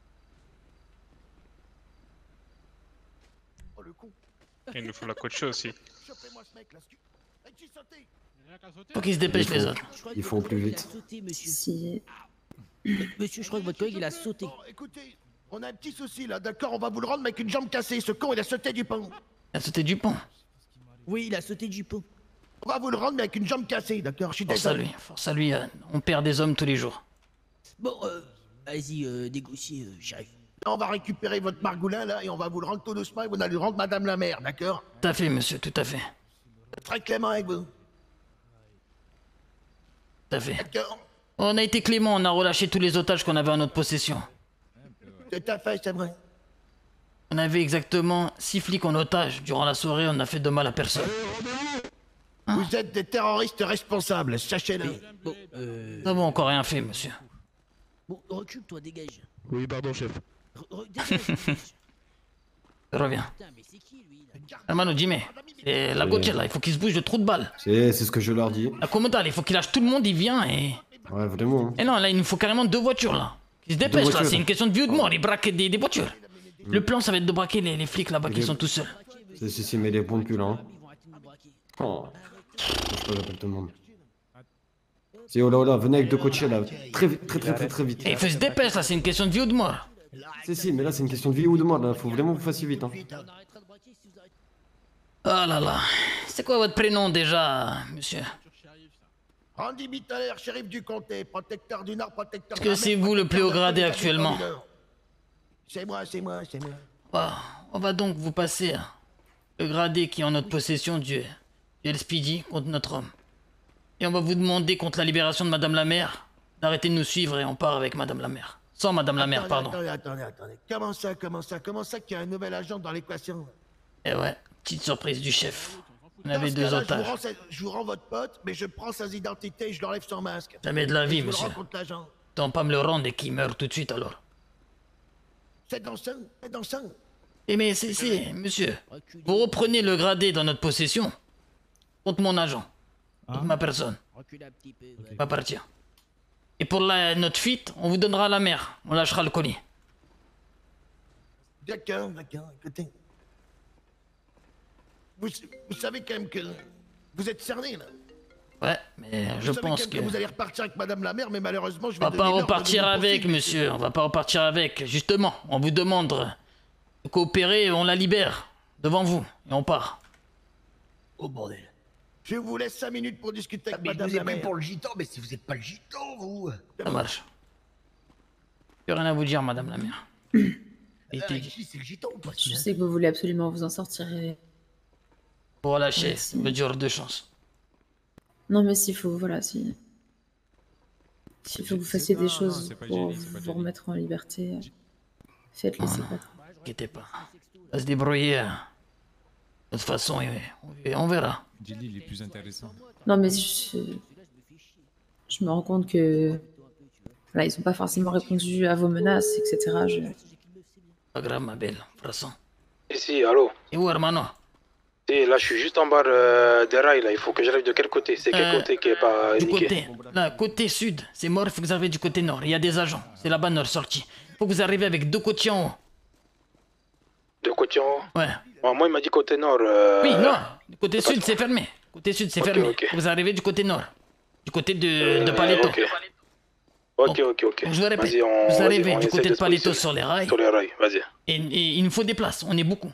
Oh, le con. Il nous faut la coacher aussi. Chopez-moi ce mec, là. As-tu sauté? Faut qu'il se dépêche, les autres. Ils font plus Il a vite. sauté, monsieur. Si. Monsieur, je crois que votre collègue, il a sauté. Bon, écoutez, on a un petit souci, là, d'accord? On va vous le rendre, mais avec une jambe cassée. Ce con, il a sauté du pont. Il a sauté du pont. Oui, il a sauté du pont. On va vous le rendre, mais avec une jambe cassée, d'accord? Je suis Force à désolé. lui, force à lui. euh, On perd des hommes tous les jours. Bon, euh, vas-y, euh, négocier, euh, j'arrive. On va récupérer votre margoulin, là, et on va vous le rendre tout doucement, et vous allez le rendre Madame la Mère, d'accord? Tout à fait, monsieur, tout à fait. Très clément avec vous. Tout à fait. D'accord? On a été clément, on a relâché tous les otages qu'on avait en notre possession. Tout à fait, c'est vrai. On avait exactement six flics en otage. Durant la soirée, on n'a fait de mal à personne. Vous êtes des terroristes responsables, sachez-le. Bon, euh... Nous n'avons encore rien fait, monsieur. Bon, recule, toi, dégage. Oui, pardon, chef. Re- re- dégage, dégage. Reviens. Putain, mais c'est qui, lui, là? Hermano, Jimmy. C'est la Oui. Gauthier, là. Il faut qu'il se bouge de trou de balle. C'est c'est ce que je leur dis. La Commodale, il faut qu'il lâche tout le monde, il vient et... Ouais, vraiment. hein. Et non, là, il nous faut carrément deux voitures, là. Ils se dépêchent, là. voitures. C'est une question de vie ou de mort. Ils braquent des, des voitures. Mm. Le plan, ça va être de braquer les, les flics là-bas qui Les- sont tout seuls. Si, si, si, mais les bons pull, hein. Oh. Je peux j'appelle tout le monde. Si, oh là, oh là, venez avec deux coachés, là. Très vite, très, très, très, très vite. Et il faut se dépêcher, là. C'est une question de vie ou de mort. Si, si, mais là, c'est une question de vie ou de mort, là. Faut vraiment que vous fassiez vite, hein. Oh là là. C'est quoi votre prénom, déjà, monsieur? Randy Bittaler, shérif du comté, protecteur du Nord, protecteur Est-ce de la que c'est mer, vous le plus haut protecteur de gradé tous les actuellement? habitants du Nord. C'est moi, c'est moi, c'est moi. Bah, on va donc vous passer hein, le gradé qui est en notre possession du, du El Speedy contre notre homme. Et on va vous demander contre la libération de Madame la Mère d'arrêter de nous suivre et on part avec Madame la Mère. Sans Madame la Mère, Attendez, pardon. Attendez, attendez, attendez. Comment ça, comment ça, comment ça qu'il y a un nouvel agent dans l'équation? Et ouais, petite surprise du chef. On Dans avait ce deux cas-là, otages. Je vous, rends, sa- je vous rends votre pote, mais je prends sa identité et je lui enlève son masque. Jamais de la Et vie, je vous le monsieur. rends contre l'agent. Tant pas me le rendre et qu'il meure tout de suite alors. C'est dans ça, c'est dans ça. Eh mais c'est, c'est, monsieur, vous reprenez le gradé dans notre possession contre mon agent, contre ma personne. Recule un petit peu. Il va partir. Et pour la, notre fuite, on vous donnera la mer. On lâchera le colis. D'accord, d'accord, écoutez. Vous, vous savez quand même que vous êtes cerné, là. Ouais, mais je vous savez pense quand que... même vous allez repartir avec Madame la Mère, mais malheureusement, je On vais va donner pas l'ordre de repartir vous avec, poursuivre. monsieur. On va pas repartir avec. Justement, on vous demande de coopérer, on la libère. Devant vous. Et on part. Oh bordel. Je vous laisse cinq minutes pour discuter avec mais je Madame vous ai la pris Mère. pour le gitan, mais si vous êtes pas le gitan, vous. Ça marche. Plus rien à vous dire, Madame la Mère. Et Ah, t'es- ici, c'est le gitan ou pas? Je sais que vous voulez absolument vous en sortir. et- Pour relâcher, Merci. me dur de chance. Non, mais s'il faut, voilà, si. S'il faut que vous fassiez non, des non, choses c'est pas pour gêné, c'est pas vous gêné. remettre en liberté, faites-le, c'est pas. Inquiétez pas. On va se débrouiller. De toute façon, et on- on verra. Jelly, il est plus intéressant. Non, mais je, je me rends compte que. Voilà, ils n'ont pas forcément répondu à vos menaces, et cetera. Je... Pas grave, ma belle. Façon. Ici, allô? Et où, hermano? Et là, je suis juste en bas euh, des rails, là. Il faut que j'arrive de quel côté? C'est quel Euh, côté qui est pas Du indiqué? côté, là, côté sud, c'est mort, il faut que vous arriviez du côté nord. Il y a des agents, c'est là-bas notre sortie. Il faut que vous arriviez avec deux côtiers en haut. De côté en haut? Ouais. Bon, moi, il m'a dit côté nord. Euh... Oui, non, du côté sud, c'est fermé. Côté sud, c'est Ok, fermé. ok. Faut que vous arrivez du côté nord. Du côté de, de Euh, Paleto. Ok, ok, ok. ok. Je vous répète, Vas-y, on- vous vas-y, arrivez on du essaie côté de de se Paleto positionner. sur les rails. Sur les rails, vas-y. Et, et il nous faut des places, on est beaucoup.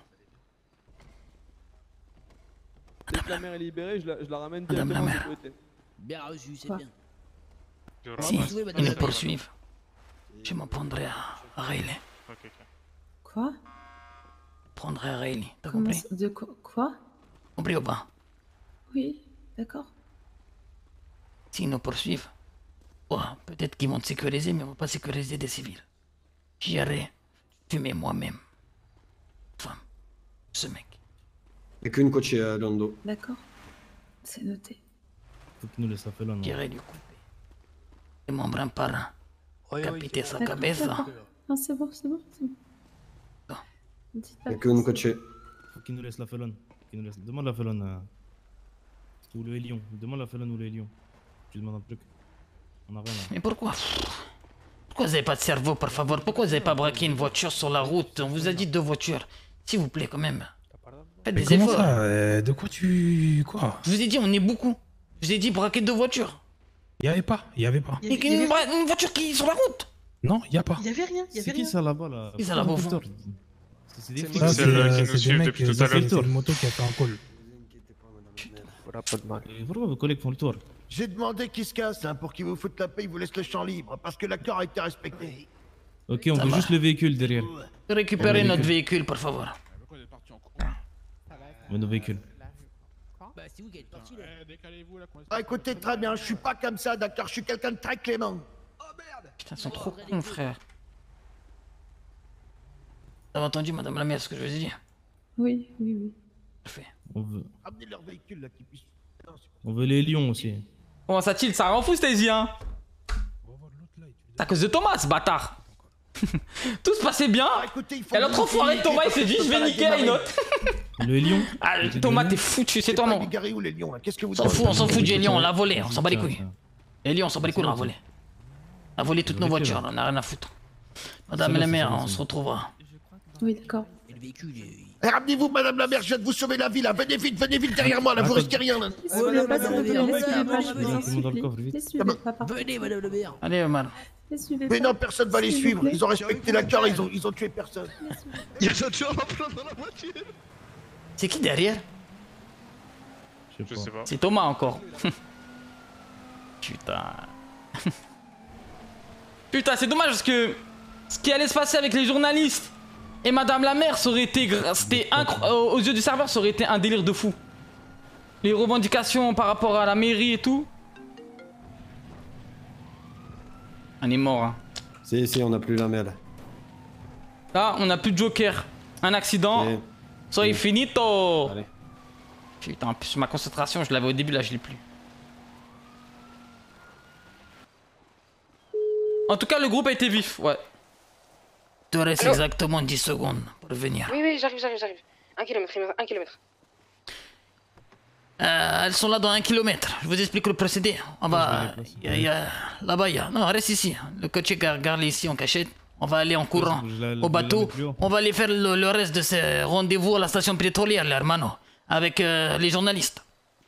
Dès que la mère est libérée, je la, je la ramène Madame la directement mère. du côté. Bien reçu, c'est Quoi bien. Si, Oui, ils madame nous la poursuivent. Je m'en prendrai à, à Riley. Quoi? Prendrai à Riley, t'as Comment compris? ça- De quoi? Quoi? Compris ou pas? Oui, d'accord. S'ils nous poursuivent, ouais, peut-être qu'ils vont te sécuriser, mais ils vont pas sécuriser des civils. J'irai fumer moi-même. Femme, ce mec. Il n'y a qu'une coach à Lando. D'accord. C'est noté. Faut qu'il nous laisse la felon. J'irai lui couper. Et mon brin par un. Capiter sa D'accord, cabeza. d'accord. Non, c'est bon, c'est bon, c'est bon. Dites Il pas n'y a qu'une coach. Faut qu'il nous laisse la felon. Qu'il nous laisse- Demande la felon. euh, Ou le Hélion. Demande la felon ou le Hélion. Tu demandes un truc. On a rien là. Mais pourquoi? Pourquoi vous avez pas de cerveau, par favor? Pourquoi vous avez pas braqué une voiture sur la route? On vous a dit deux voitures. S'il vous plaît, quand même. Faites Mais des comment efforts. ça euh, De quoi tu... Quoi? Je vous ai dit, on est beaucoup. Je vous ai dit, braquer deux voitures. Il y avait pas, il y avait pas. Et une, bra- une voiture qui est sur la route. Non, il y a pas. Il y avait rien, il y avait C'est qui rien. ça là-bas là? Qui ça là-bas au fond? C'est des Ça, flics. c'est le- euh, qui nous c'est des suivent mecs, depuis tout c'est à l'heure. c'est le moto qui a fait un call. Voilà, pas de mal. Et Pourquoi vos collègues font le tour? J'ai demandé qu'ils se cassent hein, pour qu'ils vous foutent la paix, ils vous laissent le champ libre, parce que l'accord a été respecté. Ok, on Ça veut va. juste le véhicule derrière. Récupérez Le notre véhicule. véhicule, par favor. Mais nos véhicules. Bah, c'est vous qui êtes parti là. Eh, décalez-vous là. qu'on laisse- Ah, écoutez, très bien, je suis pas comme ça, d'accord, je suis quelqu'un de très clément. Putain, ils sont trop cons, frère. Vous avez entendu, madame la maire, ce que je vous ai dit? Oui, oui, oui. Parfait. On veut, Amenez leur véhicule là, qu'ils puissent. on veut les lions aussi. Comment ça tilt? Ça rend fou, Stacy, hein? C'est à cause de Thomas, ce bâtard. Tout se passait bien. Ah, écoutez, il faut Et l'autre que vous enfoiré de limitiez Thomas, il parce s'est que dit, je je peux vais pas la niquer une démarrer. autre. Le lion. Ah, Thomas, t'es foutu, c'est ton pas nom. Bigarry ou les lions, là, qu'est-ce que vous On s'en fout, on s'en fout du Elion, on l'a volé, on s'en bat les Ça, couilles. ça. Elion, on s'en bat les couilles, on l'a volé. On a volé toutes nos Vérifiez, voitures, là. on a rien à foutre. Madame C'est la bon, maire, c'est bon, on c'est se bon. retrouvera. Oui, d'accord. Et le véhicule, il... Eh, ramenez-vous, madame la mère, je viens de vous sauver la vie là, venez vite, venez vite derrière moi là, vous risquez rien là. Laissez-le pas, s'il vous plaît, laissez-le pas, je vous en Tout le monde dans le coffre, supplie. vite. Laissez-le, papa. Venez, madame le maire. Allez, Omar. Laissez-le Mais pas. non, personne va les S'il vous suivre, plaît. ils ont respecté l'accord, ils ont, ils ont tué personne. Il y a d'autres gens en plein dans la voiture. C'est qui derrière? Je Je sais sais pas. pas. C'est Thomas encore. Putain. Putain, c'est dommage parce que ce qui allait se passer avec les journalistes et madame la maire, ça aurait été, gra- c'était incro- euh, aux yeux du serveur, ça aurait été un délire de fou. Les revendications par rapport à la mairie et tout. On est mort, hein. Si, si, on a plus la mêle. Là, on a plus de joker. Un accident. Et- Soy finito. Allez. Putain, en plus ma concentration, je l'avais au début, là je l'ai plus. En tout cas, le groupe a été vif, ouais. Il te reste Allô exactement dix secondes pour venir. Oui, oui, j'arrive, j'arrive, j'arrive. Un kilomètre, il me reste un kilomètre. Euh, elles sont là dans un kilomètre. Je vous explique le procédé. On va. y a- y a- Là-bas, il y a. Non, reste ici. Le coach garde garde ici en cachette. On va aller en courant Je la- je au la bateau. mets plus haut. On va aller faire le, le reste de ces rendez-vous à la station pétrolière, là, hermano. Avec euh, les journalistes.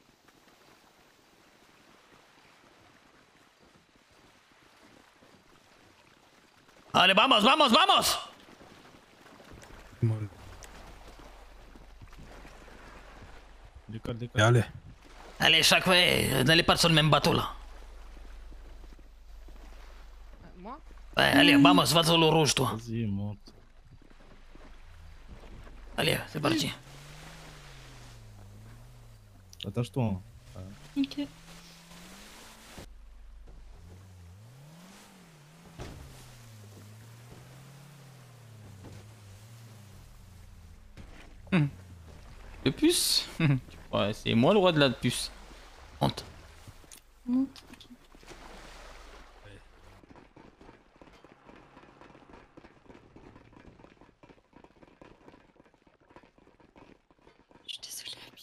Allez, vamos, vamos, vamos! Décolle, décolle. Allez. Allez, chaque fois, euh, n'allez pas sur le même bateau là. Moi Ouais, allez, vamos, va sur le rouge, toi. Vas-y, monte. Allez, c'est parti. Attache-toi. hein. Ok. Le puce. Ouais, c'est moi le roi de la puce. Honte. Monte. Je suis désolée, Abby.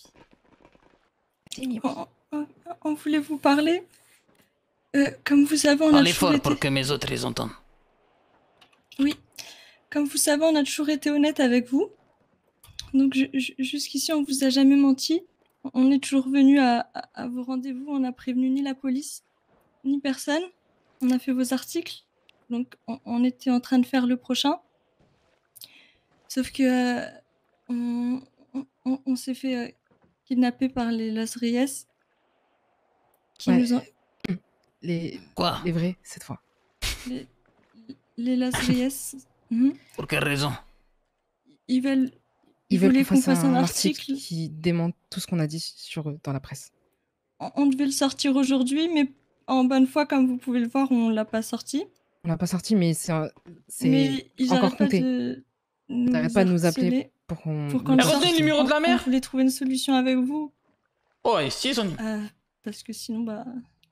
On, on- on voulait vous parler. Euh, comme vous savez, on a Parlez toujours fort été... pour que mes autres les entendent. Oui. Comme vous savez, on a toujours été honnête avec vous. Donc ju- ju- jusqu'ici, on vous a jamais menti. On est toujours venu à, à- à vos rendez-vous. On n'a prévenu ni la police, ni personne. On a fait vos articles. Donc on, on était en train de faire le prochain. Sauf que euh, on, on- on- on s'est fait euh, kidnapper par les Las Reyes. Qui Ouais. nous ont... Les... Quoi Les vrais, cette fois. Les, les Las Reyes. Mhm. Pour quelle raison? Ils veulent... Ils Ils veulent voulaient qu'on qu'on fasse fasse un un article article. qui démente tout ce qu'on a dit sur eux dans la presse. On, on devait le sortir aujourd'hui, mais en bonne foi, comme vous pouvez le voir, on l'a pas sorti. On l'a pas sorti, mais c'est un- c'est Mais ils encore arrêtent pas compté. de nous T'arrêtes pas de nous appeler harceler pour qu'on... pour qu'on le le sorte. sorte. On- On voulait trouver une solution avec vous. Oh, et si, son... Euh, parce que sinon, bah...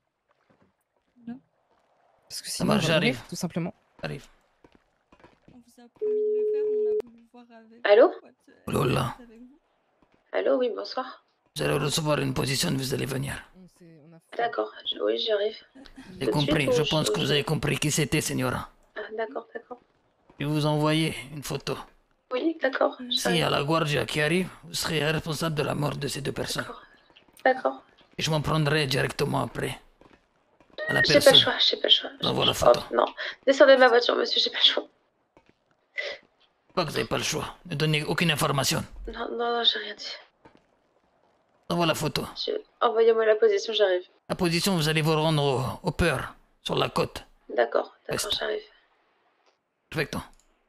Parce que Ça sinon, on marche, va mourir, j'arrive. tout simplement. J'arrive. On vous a promis de le faire, on a voulu voir avec... Allô Oh là. Allô, oui, bonsoir. Vous allez recevoir une position, vous allez venir. D'accord, je- oui, j'arrive. J'ai Tout de compris, suite, je ou pense que vous avez compris qui c'était, Señora. Ah, d'accord, d'accord. Je vais vous envoyer une photo. Oui, d'accord. Si j'arrive. à la guardia qui arrive, vous serez responsable de la mort de ces deux personnes. D'accord. Et je m'en prendrai directement après. À la J'ai pas personne. le choix, j'ai pas le choix. Je vous envoie la photo. Oh, non, descendez de ma voiture, monsieur, j'ai pas le choix. Pas que vous n'avez pas le choix. Ne donnez aucune information. Non, non, non, j'ai rien dit. Je vous envoie la photo. Je- Envoyez-moi la position, j'arrive. La position, vous allez vous rendre au, au Peur, sur la côte. D'accord, d'accord, Reste. j'arrive. Perfecto.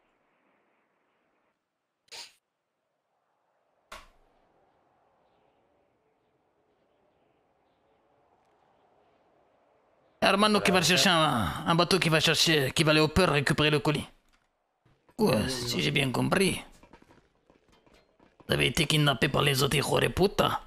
Armando qui va chercher un, un bateau qui va chercher, qui va aller au Peur récupérer le colis. Ouais, si j'ai bien compris. Vous avez été kidnappé par les autres hijos de puta.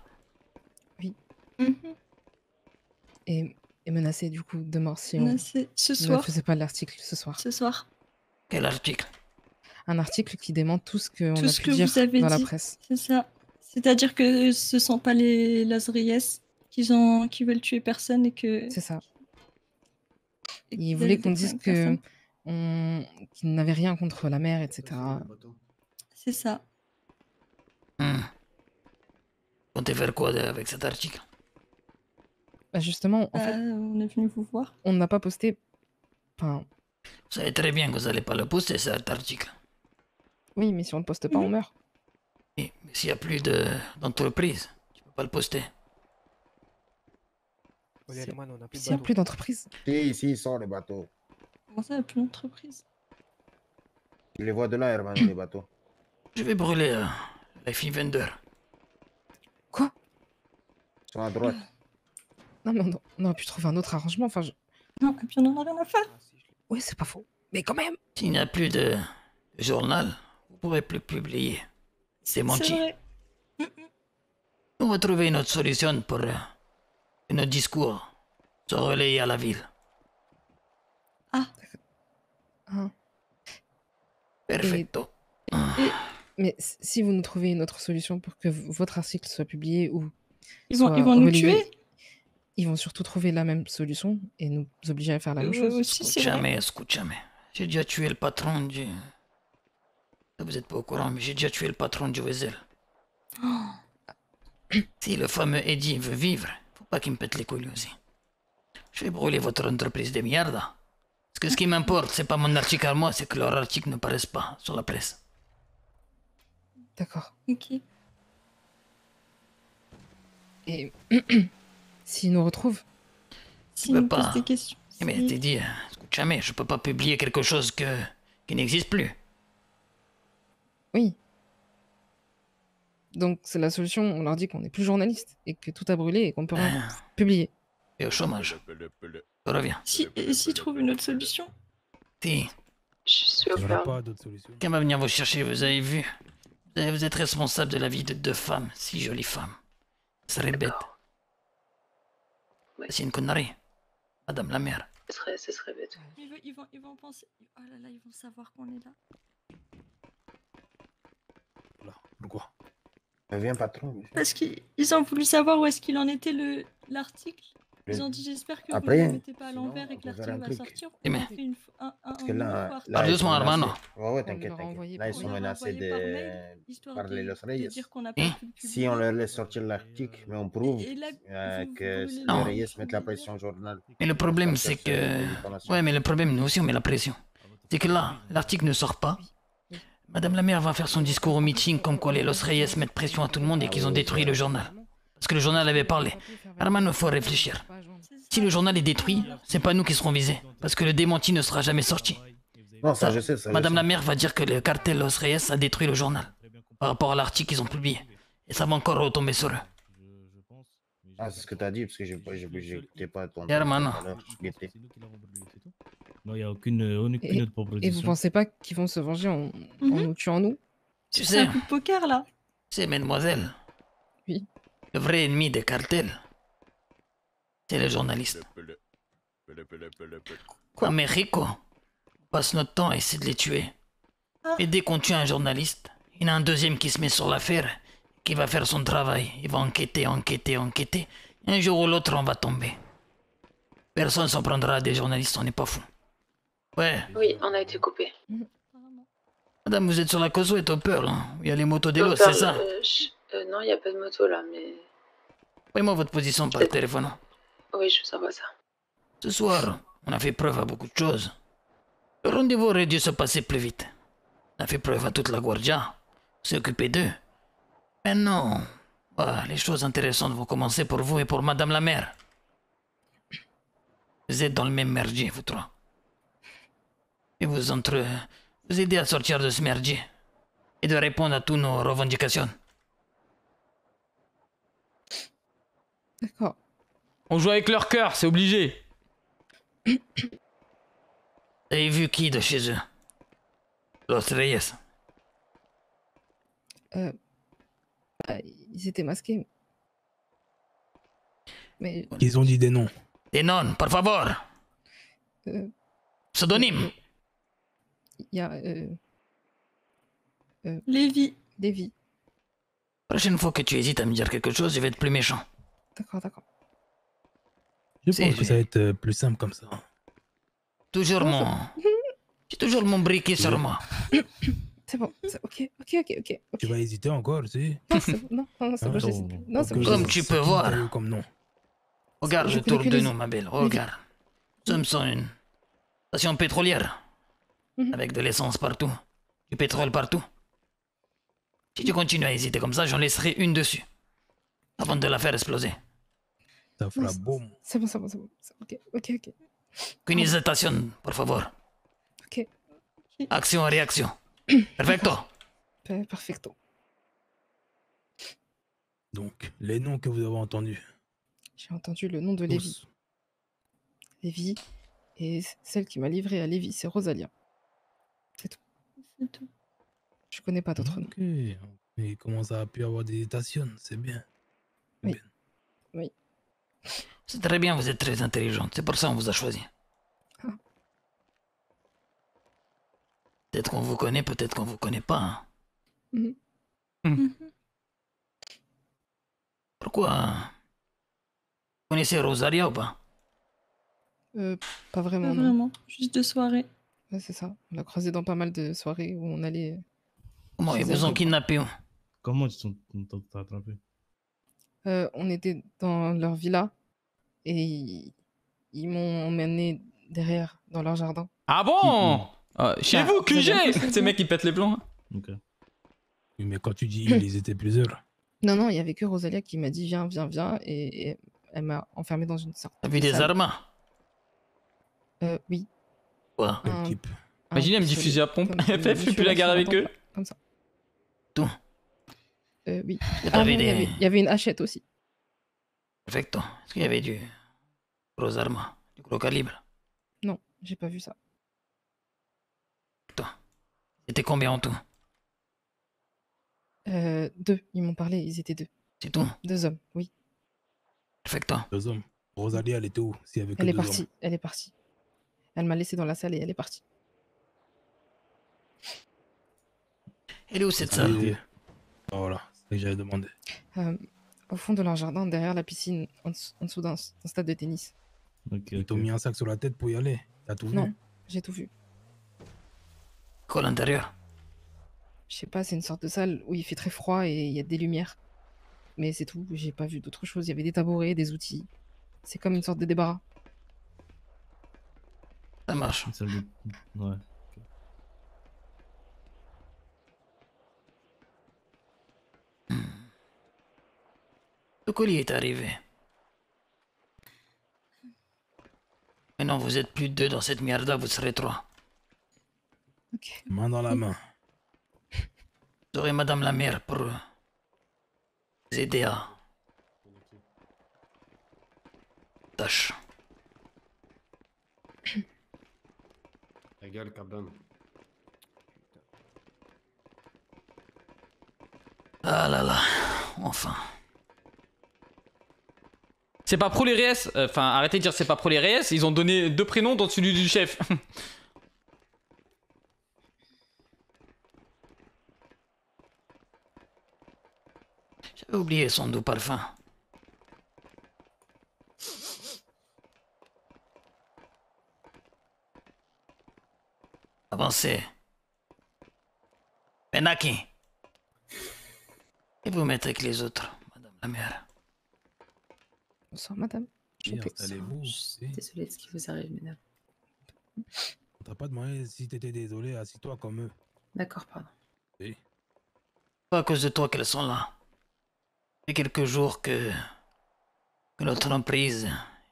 Et, et menacé du coup de mort si on Menacé ce ne soir. faisait pas l'article ce soir. Ce soir. Quel article? Un article qui démente tout ce qu'on Tout a ce pu que dire vous avez dans dit. la presse. C'est ça. C'est-à-dire que ce sont pas les Las Reyes qui, ont... qui veulent tuer personne et que... C'est ça. et Il qu'ils voulait veulent qu'on détruire dise que personne. on... qu'il n'avait rien contre la mère, et cetera. C'est ça. Hmm. Comptez faire quoi de- avec cet article? Bah justement, en Euh, fait, on est venu vous voir. on n'a pas posté. Enfin, Vous savez très bien que vous n'allez pas le poster, cet article. oui, mais si on ne poste pas, on meurt. Oui, mais s'il n'y a plus de- d'entreprise, tu peux pas le poster. S'il n'y a plus d'entreprise. Si, si, ils sont les bateaux. Comment ça, il n'y a plus d'entreprise? Tu les vois de là, Herman, les bateaux. Je vais brûler euh, la fille vendeur. Ils sont à droite. Non, mais on, on aurait pu trouver un autre arrangement. Enfin, je... Non, et puis on en a rien à faire. Ouais, c'est pas faux. Mais quand même. S'il n'y a plus de journal, vous ne pourrez plus publier. C'est menti. C'est vrai. On va trouver une autre solution pour euh, que notre discours soit relayé à la ville. Ah. Perfecto. Mais s- si vous nous trouvez une autre solution pour que v- votre article soit publié ou. Ils vont- soit ils vont nous relayé, tuer. Ils vont surtout trouver la même solution et nous obliger à faire la même Euh, chose. aussi, c'est Jamais, écoute jamais. J'ai déjà tué le patron du... Vous n'êtes pas au courant, mais j'ai déjà tué le patron du Wesel. Si le fameux Eddie veut vivre, faut pas qu'il me pète les couilles lui aussi. Je vais brûler votre entreprise de merde. Parce que ce qui m'importe, c'est pas mon article à moi, c'est que leur article ne paraisse pas sur la presse. D'accord. Ok. Et s'ils nous retrouvent. Si Je peux nous pas. pose des questions. Eh mais si- t'es dit, euh, écoute jamais, je peux pas publier quelque chose que... qui n'existe plus. Oui. Donc c'est la solution, on leur dit qu'on n'est plus journaliste et que tout a brûlé et qu'on peut rien publier. Et au chômage. Je reviens. Si, et s'ils trouvent une autre solution? Si. Je suis au Il n'y peur. aura pas d'autre solution. Quelqu'un va venir vous chercher, vous avez vu? Vous avez- vous êtes responsable de la vie de deux femmes, si jolies femmes. Ce serait bête. C'est une connerie. Madame la mère. Ce serait, ce serait bête. Ils vont, ils vont, ils vont penser... Oh là là, ils vont savoir qu'on est là. Voilà. Pourquoi Viens, patron. Parce qu'ils ont voulu savoir où est-ce qu'il en était le l'article. Ils ont dit j'espère que Après, vous ne le mettez pas à l'envers et que on peut faire l'article un va truc. sortir. Eh mais- On fait une fois- un, un, Parce un que là, nouveau là, article. Ah, ils doucement, sont hermano. menacés. Ouais, ouais, On t'inquiète, leur a t'inquiète. envoyé Là, ils pour- sont On leur a menacés envoyé par mail, de histoire par les de- Los de Reyes. dire qu'on n'a pas Hein pu le Si publier. on leur laisse sortir l'article, mais on prouve Et là, euh, vous- que vous les brûlez les- Reyes mettent la pression au journal. Mais le problème, Sortir c'est sur que. les diffamations. Ouais, mais le problème, nous aussi, on met la pression. C'est que là, l'article ne sort pas. Madame la maire va faire son discours au meeting comme quoi les Los Reyes mettent pression à tout le monde et qu'ils ont détruit le journal. Parce que le journal avait parlé. Hermano, il faut réfléchir. Si le journal est détruit, c'est pas nous qui serons visés. Parce que le démenti ne sera jamais sorti. Non, ça, je sais, ça, je Madame sais. la maire va dire que le cartel Los Reyes a détruit le journal. Par rapport à l'article qu'ils ont publié. Et ça va encore retomber sur eux. Ah, c'est ce que t'as dit, parce que j'ai pas- j'ai- j'écoutais pas ton. Et hermano. tout à l'heure, je guettais. Non, il n'y a aucune, aucune Et, autre proposition. et vous pensez pas qu'ils vont se venger en, en Mhm. nous tuant nous? Tu C'est sais, un coup de poker là. c'est mademoiselle. Oui. Le vrai ennemi des cartels, c'est les journalistes. À Mexico, on passe notre temps à essayer de les tuer. Et dès qu'on tue un journaliste, il y en a un deuxième qui se met sur l'affaire, qui va faire son travail. Il va enquêter, enquêter, enquêter. Et un jour ou l'autre, on va tomber. Personne s'en prendra à des journalistes, on n'est pas fous. Ouais, Oui, on a été coupé. madame, vous êtes sur la causeway Topper, là. Il y a les motos d'élo, Donc, c'est euh, ça? euh, ch- euh, Non, il n'y a pas de moto là, mais. Envoyez-moi votre position par téléphone. Oui, je vous envoie ça. Ce soir, on a fait preuve à beaucoup de choses. Le rendez-vous aurait dû se passer plus vite. On a fait preuve à toute la Guardia. On s'est occupé d'eux. Maintenant, voilà, les choses intéressantes vont commencer pour vous et pour Madame la maire. Vous êtes dans le même merdier, vous trois. Et vous entre... vous aidez à sortir de ce merdier. Et de répondre à toutes nos revendications. D'accord. On joue avec leur cœur, c'est obligé. Vous avez vu qui de chez eux? Los Reyes. Euh, bah, ils étaient masqués. Mais Ils ont dit des noms. Des noms, por favor. euh, Pseudonyme. il y a euh, euh, Lévi. Lévi. Prochaine fois que tu hésites à me dire quelque chose, je vais être plus méchant. D'accord, d'accord. Je C'est- pense que ça va être euh, plus simple comme ça. Toujours mon... J'ai toujours mon briquet sur moi. C'est bon, c'est ok, ok, ok, ok. Tu vas hésiter encore, tu sais. Non, c'est bon, non, non, c'est Ah, bon, non. j'hésite. Non, c'est bon, Comme j'hésite. tu peux C'est qui voir. t'as eu comme nom. Regarde Je connais autour que de les- nous, ma belle. Regarde. Nous sommes sur une station pétrolière. Mhm. Avec de l'essence partout. Du pétrole partout. Si tu continues à hésiter comme ça, j'en laisserai une dessus. Avant de la faire exploser. Ça fera c'est- boum. C'est bon, c'est bon, c'est bon. c'est- Ok, ok, ok. Qu'une hésitation, por favor. Ok. Action, réaction. Perfecto. Pa- Perfecto. Donc, les noms que vous avez entendus. J'ai entendu le nom de Lévi. Lévi. Et c- celle qui m'a livré à Lévi, c'est Rosalia. C'est tout. C'est tout. Je connais pas d'autres noms. Ok. Et comment ça a pu avoir des hésitations, c'est bien. Oui. Oui. C'est très bien, vous êtes très intelligente. C'est pour ça qu'on vous a choisi. Ah. Peut-être qu'on vous connaît, peut-être qu'on vous connaît pas. hein. Mhm. Mhm. Pourquoi hein? Vous connaissez Rosalia ou pas? Euh, pas vraiment, Pas non. vraiment. Juste de soirée. Ouais, c'est ça. On l'a croisé dans pas mal de soirées où on allait. Comment ils chez vous ont elle. kidnappé où? Comment ils sont t'ont attrapé? Euh, on était dans leur villa et ils, ils m'ont emmené derrière dans leur jardin. Ah bon? Ah, Chez Bah, vous, vous avez un peu Q G! fait Ces ça. mecs qui pètent les plombs. Ok. Oui, mais quand tu dis ils étaient plusieurs. Non, non, il y avait que Rosalia qui m'a dit viens, viens, viens et, et elle m'a enfermé dans une sorte. T'as vu de des salle. armes? Euh, oui. Quoi? Un- Type. un Imaginez, elle me dit pistolet, fusil à pompe. comme Elle le fait monsieur plus la là guerre sur avec eux. temple, Comme ça. Tout. Euh, oui. Et Ah, t'avais oui, il y des- avait- il y avait une hachette aussi. Perfecto. Est-ce qu'il y avait du gros armes, du gros calibre? Non, j'ai pas vu ça. C'était combien en tout? Euh, deux, ils m'ont parlé, ils étaient deux. C'est tout? Deux hommes, oui. Perfecto. Deux hommes. Rosalia, elle était où? S'il y avait que Elle est deux partie, hommes. elle est partie. Elle m'a laissé dans la salle et elle est partie. Elle est où cette Et- salle? Voilà. que j'avais demandé. Euh, au fond de leur jardin, derrière la piscine, en, dessous- en dessous d'un d'un stade de tennis. Ils t'ont mis un sac sur la tête pour y aller. T'as tout vu? Non, j'ai tout vu. Quoi à l'intérieur? Je sais pas, c'est une sorte de salle où il fait très froid et il y a des lumières. Mais c'est tout, j'ai pas vu d'autre chose. Il y avait des tabourets, des outils. C'est comme une sorte de débarras. Ça marche. Une salle de... Ouais. Le colis est arrivé. Maintenant, vous êtes plus deux dans cette merde, vous serez trois. Main dans la main. Vous aurez Madame la maire pour vous aider à... tâche. Ta gueule, Carbone. Ah là là, enfin. C'est pas pro les Reyes. Enfin, arrêtez de dire c'est pas pro les Reyes. Ils ont donné deux prénoms dans celui du chef. J'avais oublié son doux parfum. Avancez. Benaki. Et vous mettez avec les autres, Madame la maire. Bonsoir, madame. Et installez-vous. Désolée de ce qui vous arrive, mesdames. On t'a pas demandé si t'étais désolé, assis-toi comme eux. D'accord, pardon. Oui. Pas à cause de toi qu'elles sont là. Il y a quelques jours que, que notre emprise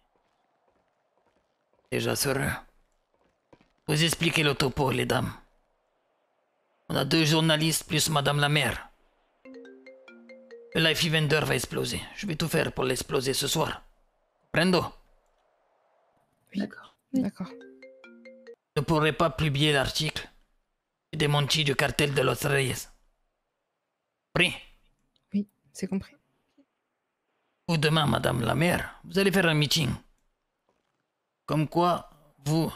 est déjà sereine. Vous expliquez le topo, les dames. On a deux journalistes plus Madame la maire. Le Life Vendor va exploser. Je vais tout faire pour l'exploser ce soir. Prendo. D'accord. D'accord. Vous ne pourrez pas publier l'article et démentir du cartel de Los Reyes. Pris. Oui, c'est compris. Ou demain, Madame la maire, vous allez faire un meeting. Comme quoi, vous...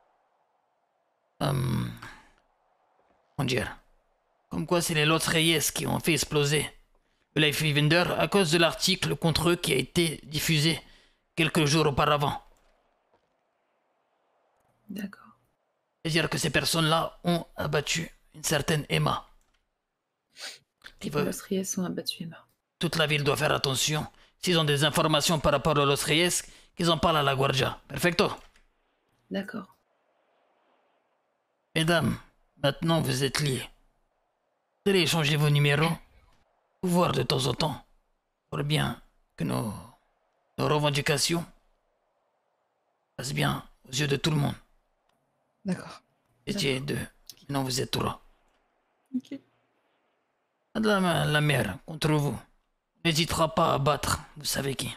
Euh, comment dire? Comme quoi, c'est les Los Reyes qui ont fait exploser le Life Vendor à cause de l'article contre eux qui a été diffusé quelques jours auparavant. D'accord. C'est-à-dire que ces personnes-là ont abattu une certaine Emma. Les Los Reyes ont abattu Emma. Toute la ville doit faire attention. S'ils ont des informations par rapport aux Los Reyes, qu'ils en parlent à la Guardia. Perfecto. D'accord. Mesdames, maintenant vous êtes liés. Vous allez échanger vos numéros, vous voir de temps en temps, pour bien que nos, nos revendications passent bien aux yeux de tout le monde. D'accord. Vous étiez deux, maintenant vous êtes trois. Ok. Madame la maire, contre vous, n'hésitera pas à battre, vous savez qui.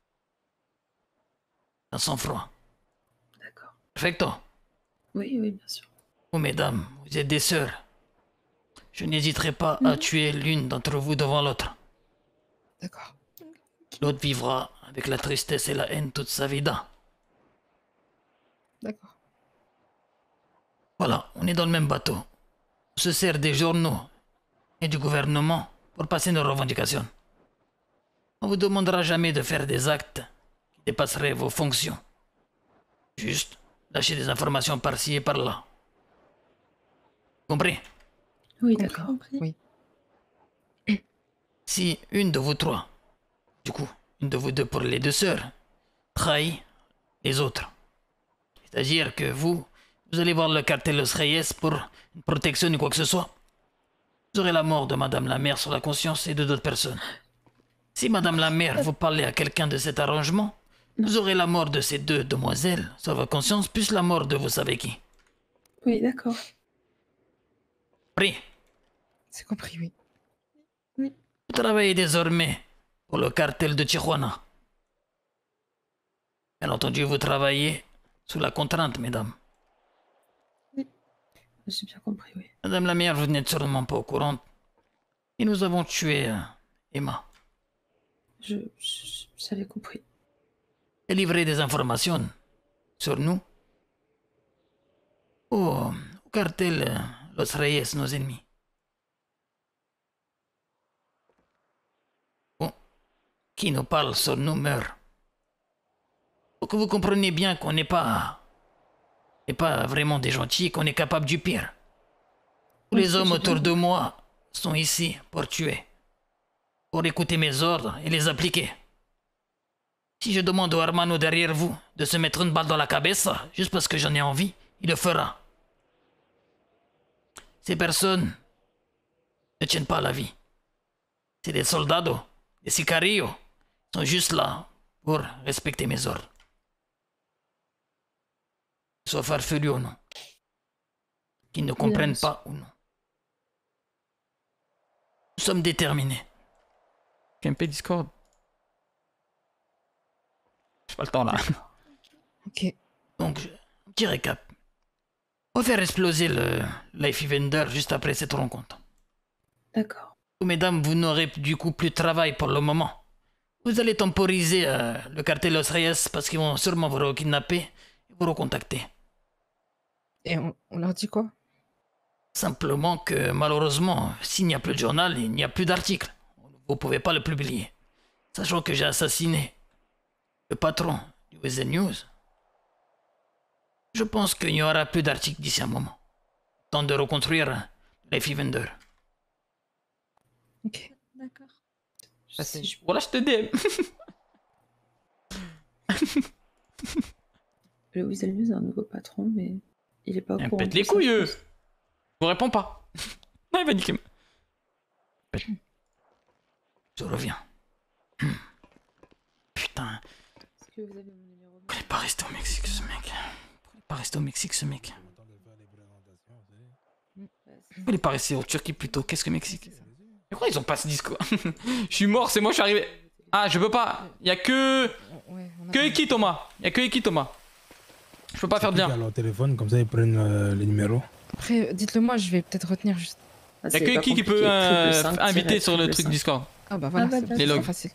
Un sang-froid. D'accord. Perfecto. Oui, oui, bien sûr. Vous, mesdames, vous êtes des sœurs. Je n'hésiterai pas à tuer l'une d'entre vous devant l'autre. D'accord. L'autre vivra avec la tristesse et la haine toute sa vie. D'accord. Voilà, on est dans le même bateau. On se sert des journaux et du gouvernement pour passer nos revendications. On vous demandera jamais de faire des actes qui dépasseraient vos fonctions. Juste lâcher des informations par-ci et par-là. Compris? Oui, d'accord. Oui. Si une de vous trois, du coup, une de vous deux pour les deux sœurs, trahit les autres, c'est-à-dire que vous, vous allez voir le cartel Los Reyes pour une protection ou quoi que ce soit, vous aurez la mort de Madame la maire sur la conscience et de d'autres personnes. Si Madame la maire vous parlez à quelqu'un de cet arrangement, vous aurez la mort de ces deux demoiselles sur votre conscience, plus la mort de vous savez qui. Oui, d'accord. Pris. C'est compris, oui. Oui. Vous travaillez désormais pour le cartel de Tijuana. Bien entendu, vous travaillez sous la contrainte, mesdames. J'ai bien compris, oui. Madame la maire, vous n'êtes sûrement pas au courant. Et nous avons tué euh, Emma. Je, je- j'avais compris. Et livré des informations sur nous au, au cartel euh, Los Reyes, nos ennemis. qui nous parle sur nous meurt. Faut que vous compreniez bien qu'on n'est pas... n'est pas vraiment des gentils, qu'on est capable du pire. Tous les hommes autour de moi sont ici pour tuer, pour écouter mes ordres et les appliquer. Si je demande au Hermano derrière vous de se mettre une balle dans la cabeza, juste parce que j'en ai envie, il le fera. Ces personnes ne tiennent pas à la vie. C'est des soldados, des sicarios. Ils sont juste là pour respecter mes ordres. Qu'ils soient farfelus ou non. Qu'ils ne comprennent pas ou non. Nous sommes déterminés. M P Discord. J'ai pas le temps là. Ok. Donc, un petit récap. On va faire exploser le Life Vendor juste après cette rencontre. D'accord. Mesdames, vous n'aurez du coup plus de travail pour le moment. Vous allez temporiser euh, le cartel Los Reyes parce qu'ils vont sûrement vous rekidnapper et vous recontacter. Et on, on leur dit quoi? Simplement que malheureusement, s'il n'y a plus de journal, il n'y a plus d'article. Vous pouvez pas le publier. Sachant que j'ai assassiné le patron du Weasel News, je pense qu'il n'y aura plus d'articles d'ici un moment. Temps de reconstruire Life Vendor. Ok. D'accord. Voilà, je te dis. Le Weasel News a un nouveau patron, mais il est pas au courant. Pète de les ça, couilles, je eux. pense. Je vous réponds pas. Non, il va niquer. Je reviens. Putain. Est-ce que vous avez mon numéro? Pourquoi il est pas resté au Mexique, ce mec? Pourquoi il est pas resté au Mexique, ce mec? Pourquoi il est pas resté au Turquie plutôt? Qu'est-ce que Mexique? Mais pourquoi ils ont pas ce discours? Je suis mort, c'est moi, je suis arrivé. Ah, je peux pas. Il y a que. Que Eki Thomas. Il y a que Eki Thomas. Je peux pas faire de bien. leur téléphone, comme ça ils prennent euh, les numéros. Après, dites-le moi, je vais peut-être retenir juste. Ah, Il y a que Eki qui peut euh, inviter sur le truc Discord. Ah bah voilà, Ah bah, c'est les c'est logs. facile.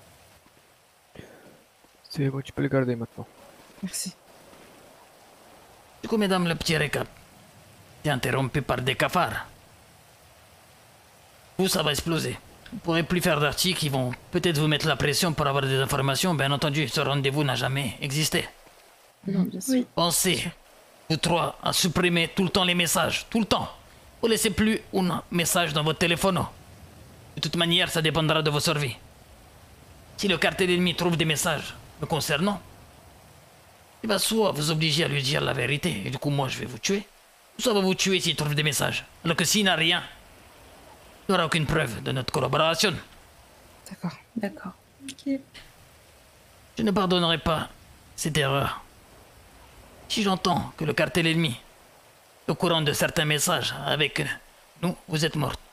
C'est bon, tu peux le garder maintenant. Merci. Du coup, mesdames, le petit récap. C'est interrompu par des cafards. Vous, ça va exploser. Vous ne pourrez plus faire d'articles, ils vont peut-être vous mettre la pression pour avoir des informations. Bien entendu, ce rendez-vous n'a jamais existé. Non, bien sûr. Pensez, vous trois, à supprimer tout le temps les messages. Tout le temps. Vous laissez plus un message dans votre téléphone. De toute manière, ça dépendra de vos survies. Si le cartel ennemi trouve des messages me concernant, il va soit vous obliger à lui dire la vérité, et du coup moi je vais vous tuer, soit va vous tuer s'il trouve des messages. Alors que s'il n'a rien, il n'y aura aucune preuve de notre collaboration. D'accord. D'accord. Ok. Je ne pardonnerai pas cette erreur. Si j'entends que le cartel ennemi est au courant de certains messages avec nous, vous êtes morte.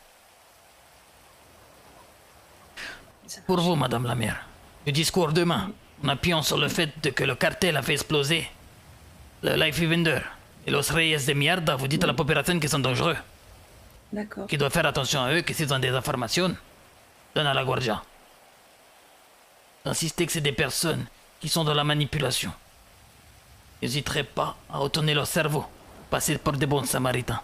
Pour vous, Madame la maire, le discours demain, en appuyant sur le fait de que le cartel a fait exploser le Life Vendor et los Reyes de mierda, vous dites à la population qu'ils sont dangereux. D'accord. Qu'ils doivent faire attention à eux, que s'ils ont des informations, donnent à la guardia. Insistez que c'est des personnes qui sont dans la manipulation. N'hésiterez pas à retourner leur cerveau, passer pour des bons samaritains.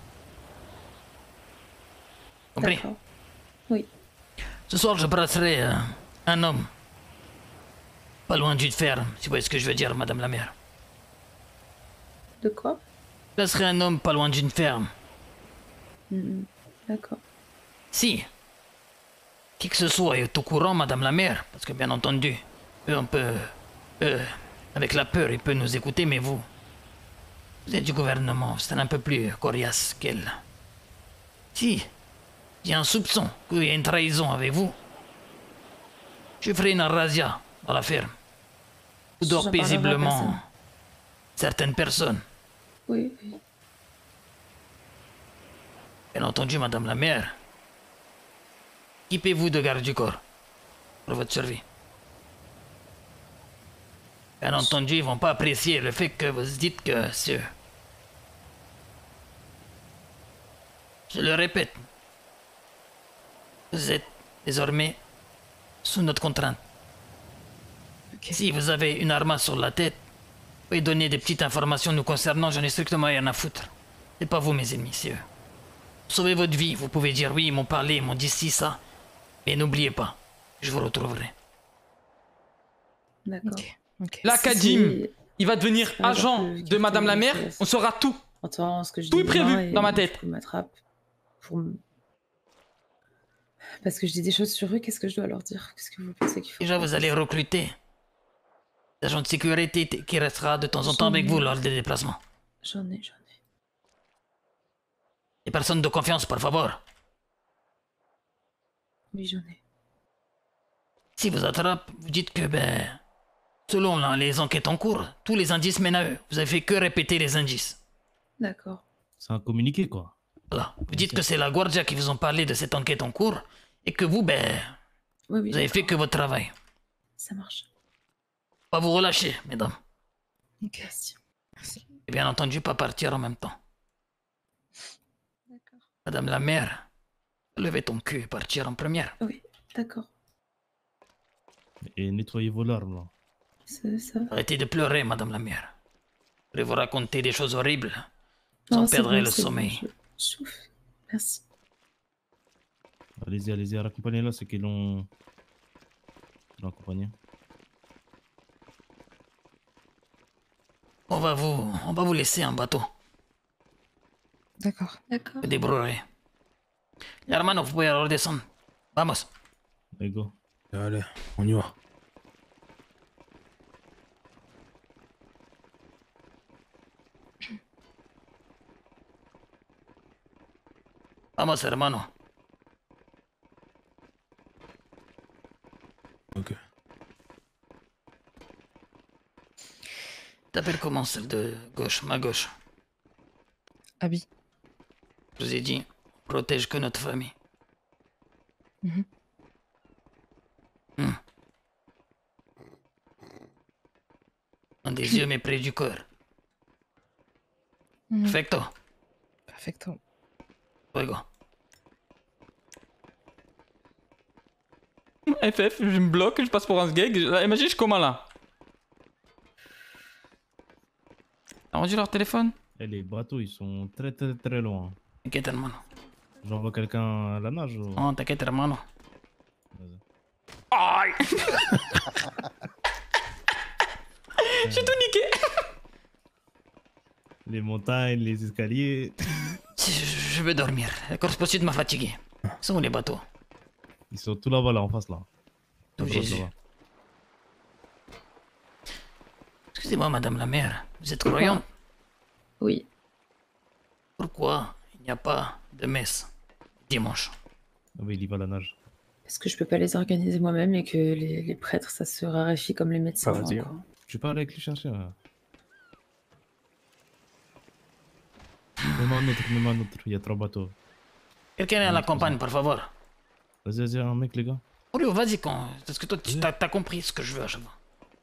Compris? D'accord. Oui. Ce soir, je brasserai euh, un homme. Pas loin d'une ferme, si vous voyez ce que je veux dire, Madame la maire. De quoi? Je brasserai un homme pas loin d'une ferme. Hmm, d'accord. Si qui que ce soit est au courant, Madame la maire, parce que bien entendu, eux, on peut... Eux, avec la peur, ils peuvent nous écouter, mais vous... Vous êtes du gouvernement, c'est un peu plus coriace qu'elle. Si il y a un soupçon qu'il y a une trahison avec vous, je ferai une razzia dans la ferme. Où dorment J'en parlerai à paisiblement personne. certaines personnes. Oui, oui. Bien entendu, Madame la maire, équipez-vous de garde du corps pour votre survie. Bien entendu, ils vont pas apprécier le fait que vous dites que c'est eux. Je le répète, vous êtes désormais sous notre contrainte. Si vous avez une arme sur la tête, vous pouvez donner des petites informations nous concernant, j'en ai strictement rien à foutre. C'est pas vous mes ennemis, c'est eux. Sauvez votre vie, vous pouvez dire oui, ils m'ont parlé, ils m'ont dit ci, ça. Mais n'oubliez pas, je vous retrouverai. D'accord. Là, Si Kadim, c'est- il va devenir c'est pas agent grave que de Madame la Maire. Kifté, On saura tout. Entends ce que je Tout dis est prévu demain et dans ma tête. Je m'attrape pour me- Parce que je dis des choses sur eux, qu'est-ce que je dois leur dire? Qu'est-ce que vous pensez qu'il faut Déjà, faire? vous allez recruter des agents de sécurité t- qui restera de temps en temps avec vous lors des déplacements. J'en ai, j'en ai. Des personnes de confiance, por favor. Oui, j'en ai. Si vous attrapent, vous dites que, ben, selon là, les enquêtes en cours, tous les indices mènent à eux. Vous avez fait que répéter les indices. D'accord. C'est un communiqué, quoi. Voilà. Vous dites que c'est la Guardia qui vous ont parlé de cette enquête en cours et que vous, ben, Oui, oui, vous avez fait que votre travail. ça marche. Pas vous relâcher, mesdames. Merci. Et bien entendu, pas partir en même temps. Madame la maire, levez ton cul et partir en première. Oui, d'accord. Et nettoyez vos larmes, là. C'est ça. Arrêtez de pleurer, madame la maire. Je vais vous raconter des choses horribles. Vous en Non, c'est perdrez bon, le c'est bon, sommeil. je- je souffle. Merci. Allez-y, allez-y, raccompagnez-la, ceux qui l'ont... qui l'ont accompagné. On va vous, on va vous laisser en bateau. D'accord. D'accord. Vous débrouillerez. Hermano, vous pouvez redescendre. Vamos. Allez, go. Allez, on y va. Vamos, hermano. Ok. T'appelles comment celle de gauche, ma gauche? Abby. Je vous ai dit, on protège que notre famille. Mhm. Hmm. Un des yeux mais près du corps. Mhm. Perfecto. Perfecto. Luego. F F, je me bloque, je passe pour un sgeg. Là, imagine, je suis comment là? T'as rendu leur téléphone? Eh, les bateaux, ils sont très très très loin. T'inquiète, hermano. J'envoie quelqu'un à la nage ou... Non, t'inquiète, hermano. Vas-y. Aïe. J'ai tout niqué. Les montagnes, les escaliers... Je, je veux dormir. La course poursuite m'a fatigué. Où sont les bateaux? Ils sont tout là-bas, là, en face, là. Tout À droite, Jésus. là-bas. Excusez-moi, madame la mère. Vous êtes croyante? Oui. Pourquoi il n'y a pas de messe dimanche? Ah oui, il y va à la nage. Parce que je peux pas les organiser moi-même et que les, les prêtres, ça se raréfie comme les médecins. Pas vas-y, encore. hein. Tu parles avec lui chercher, là. Mets-moi un autre, mets-moi un autre, il y a trois bateaux. Quelqu'un est à la campagne, par favor. Vas-y, vas-y, un mec, les gars. Olio, vas-y, quand... parce que toi, tu t'as t'as compris ce que je veux à chaque fois.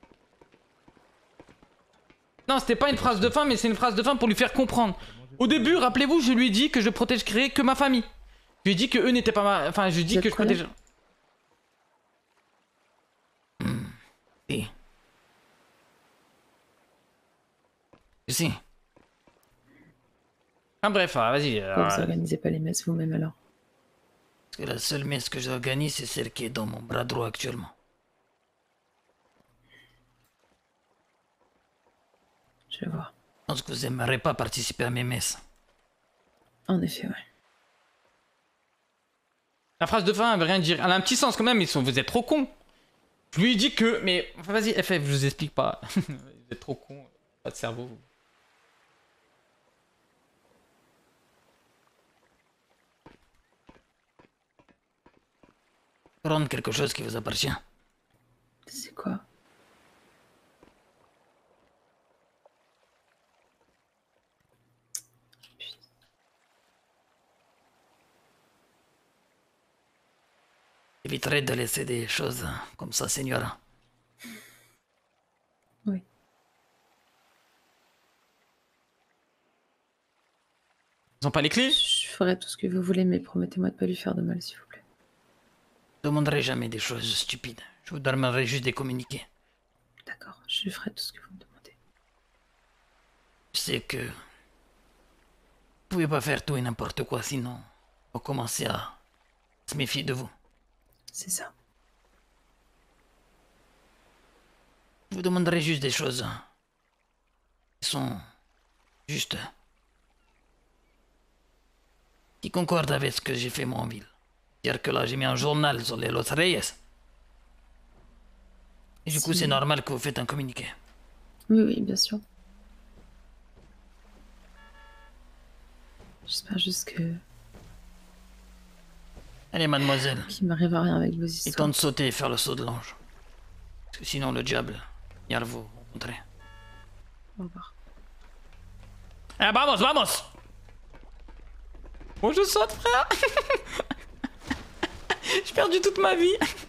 Non, c'était pas une phrase de fin, mais c'est une phrase de fin pour lui faire comprendre. Au début, rappelez-vous, je lui ai dit que je protégerais que ma famille. Je lui ai dit que eux n'étaient pas ma... Enfin, je lui ai dit Vous que êtes je protégeais... Si. Si. Ah bref, ah, vas-y. Pourquoi vous euh, organisez pas les messes vous-même alors? Parce que la seule messe que j'organise, c'est celle qui est dans mon bras droit actuellement. Je vois. Je pense que vous aimerez pas participer à mes messes. En effet, ouais. La phrase de fin, elle veut rien dire. Elle a un petit sens quand même, ils sont... vous êtes trop cons. Je lui ai dit que... Mais enfin, vas-y, F F, je vous explique pas. Vous êtes trop cons. Pas de cerveau. Prendre quelque chose qui vous appartient. C'est quoi? Éviterai de laisser des choses comme ça, Señora. Oui. Ils ont pas les clés? Je ferai tout ce que vous voulez, mais promettez-moi de pas lui faire de mal, s'il vous plaît. Je ne demanderai jamais des choses stupides. Je vous demanderai juste des communiqués. D'accord, je ferai tout ce que vous me demandez. Je sais que... Vous pouvez pas faire tout et n'importe quoi, sinon... On va commencer à se méfier de vous. C'est ça. Je vous demanderai juste des choses qui sont justes, qui concordent avec ce que j'ai fait moi en ville. C'est-à-dire que là, j'ai mis un journal sur les Los Reyes. Et du coup, Si. c'est normal que vous faites un communiqué. Oui, oui, bien sûr. J'espère juste que... Allez, mademoiselle. qu'il m'arrive à rien avec vos Il histoires. temps de sauter et faire le saut de l'ange. Parce que sinon, le diable viendra vous rencontrer. Au revoir. Ah, vamos, vamos! Bon, je saute, frère. J'ai perdu toute ma vie.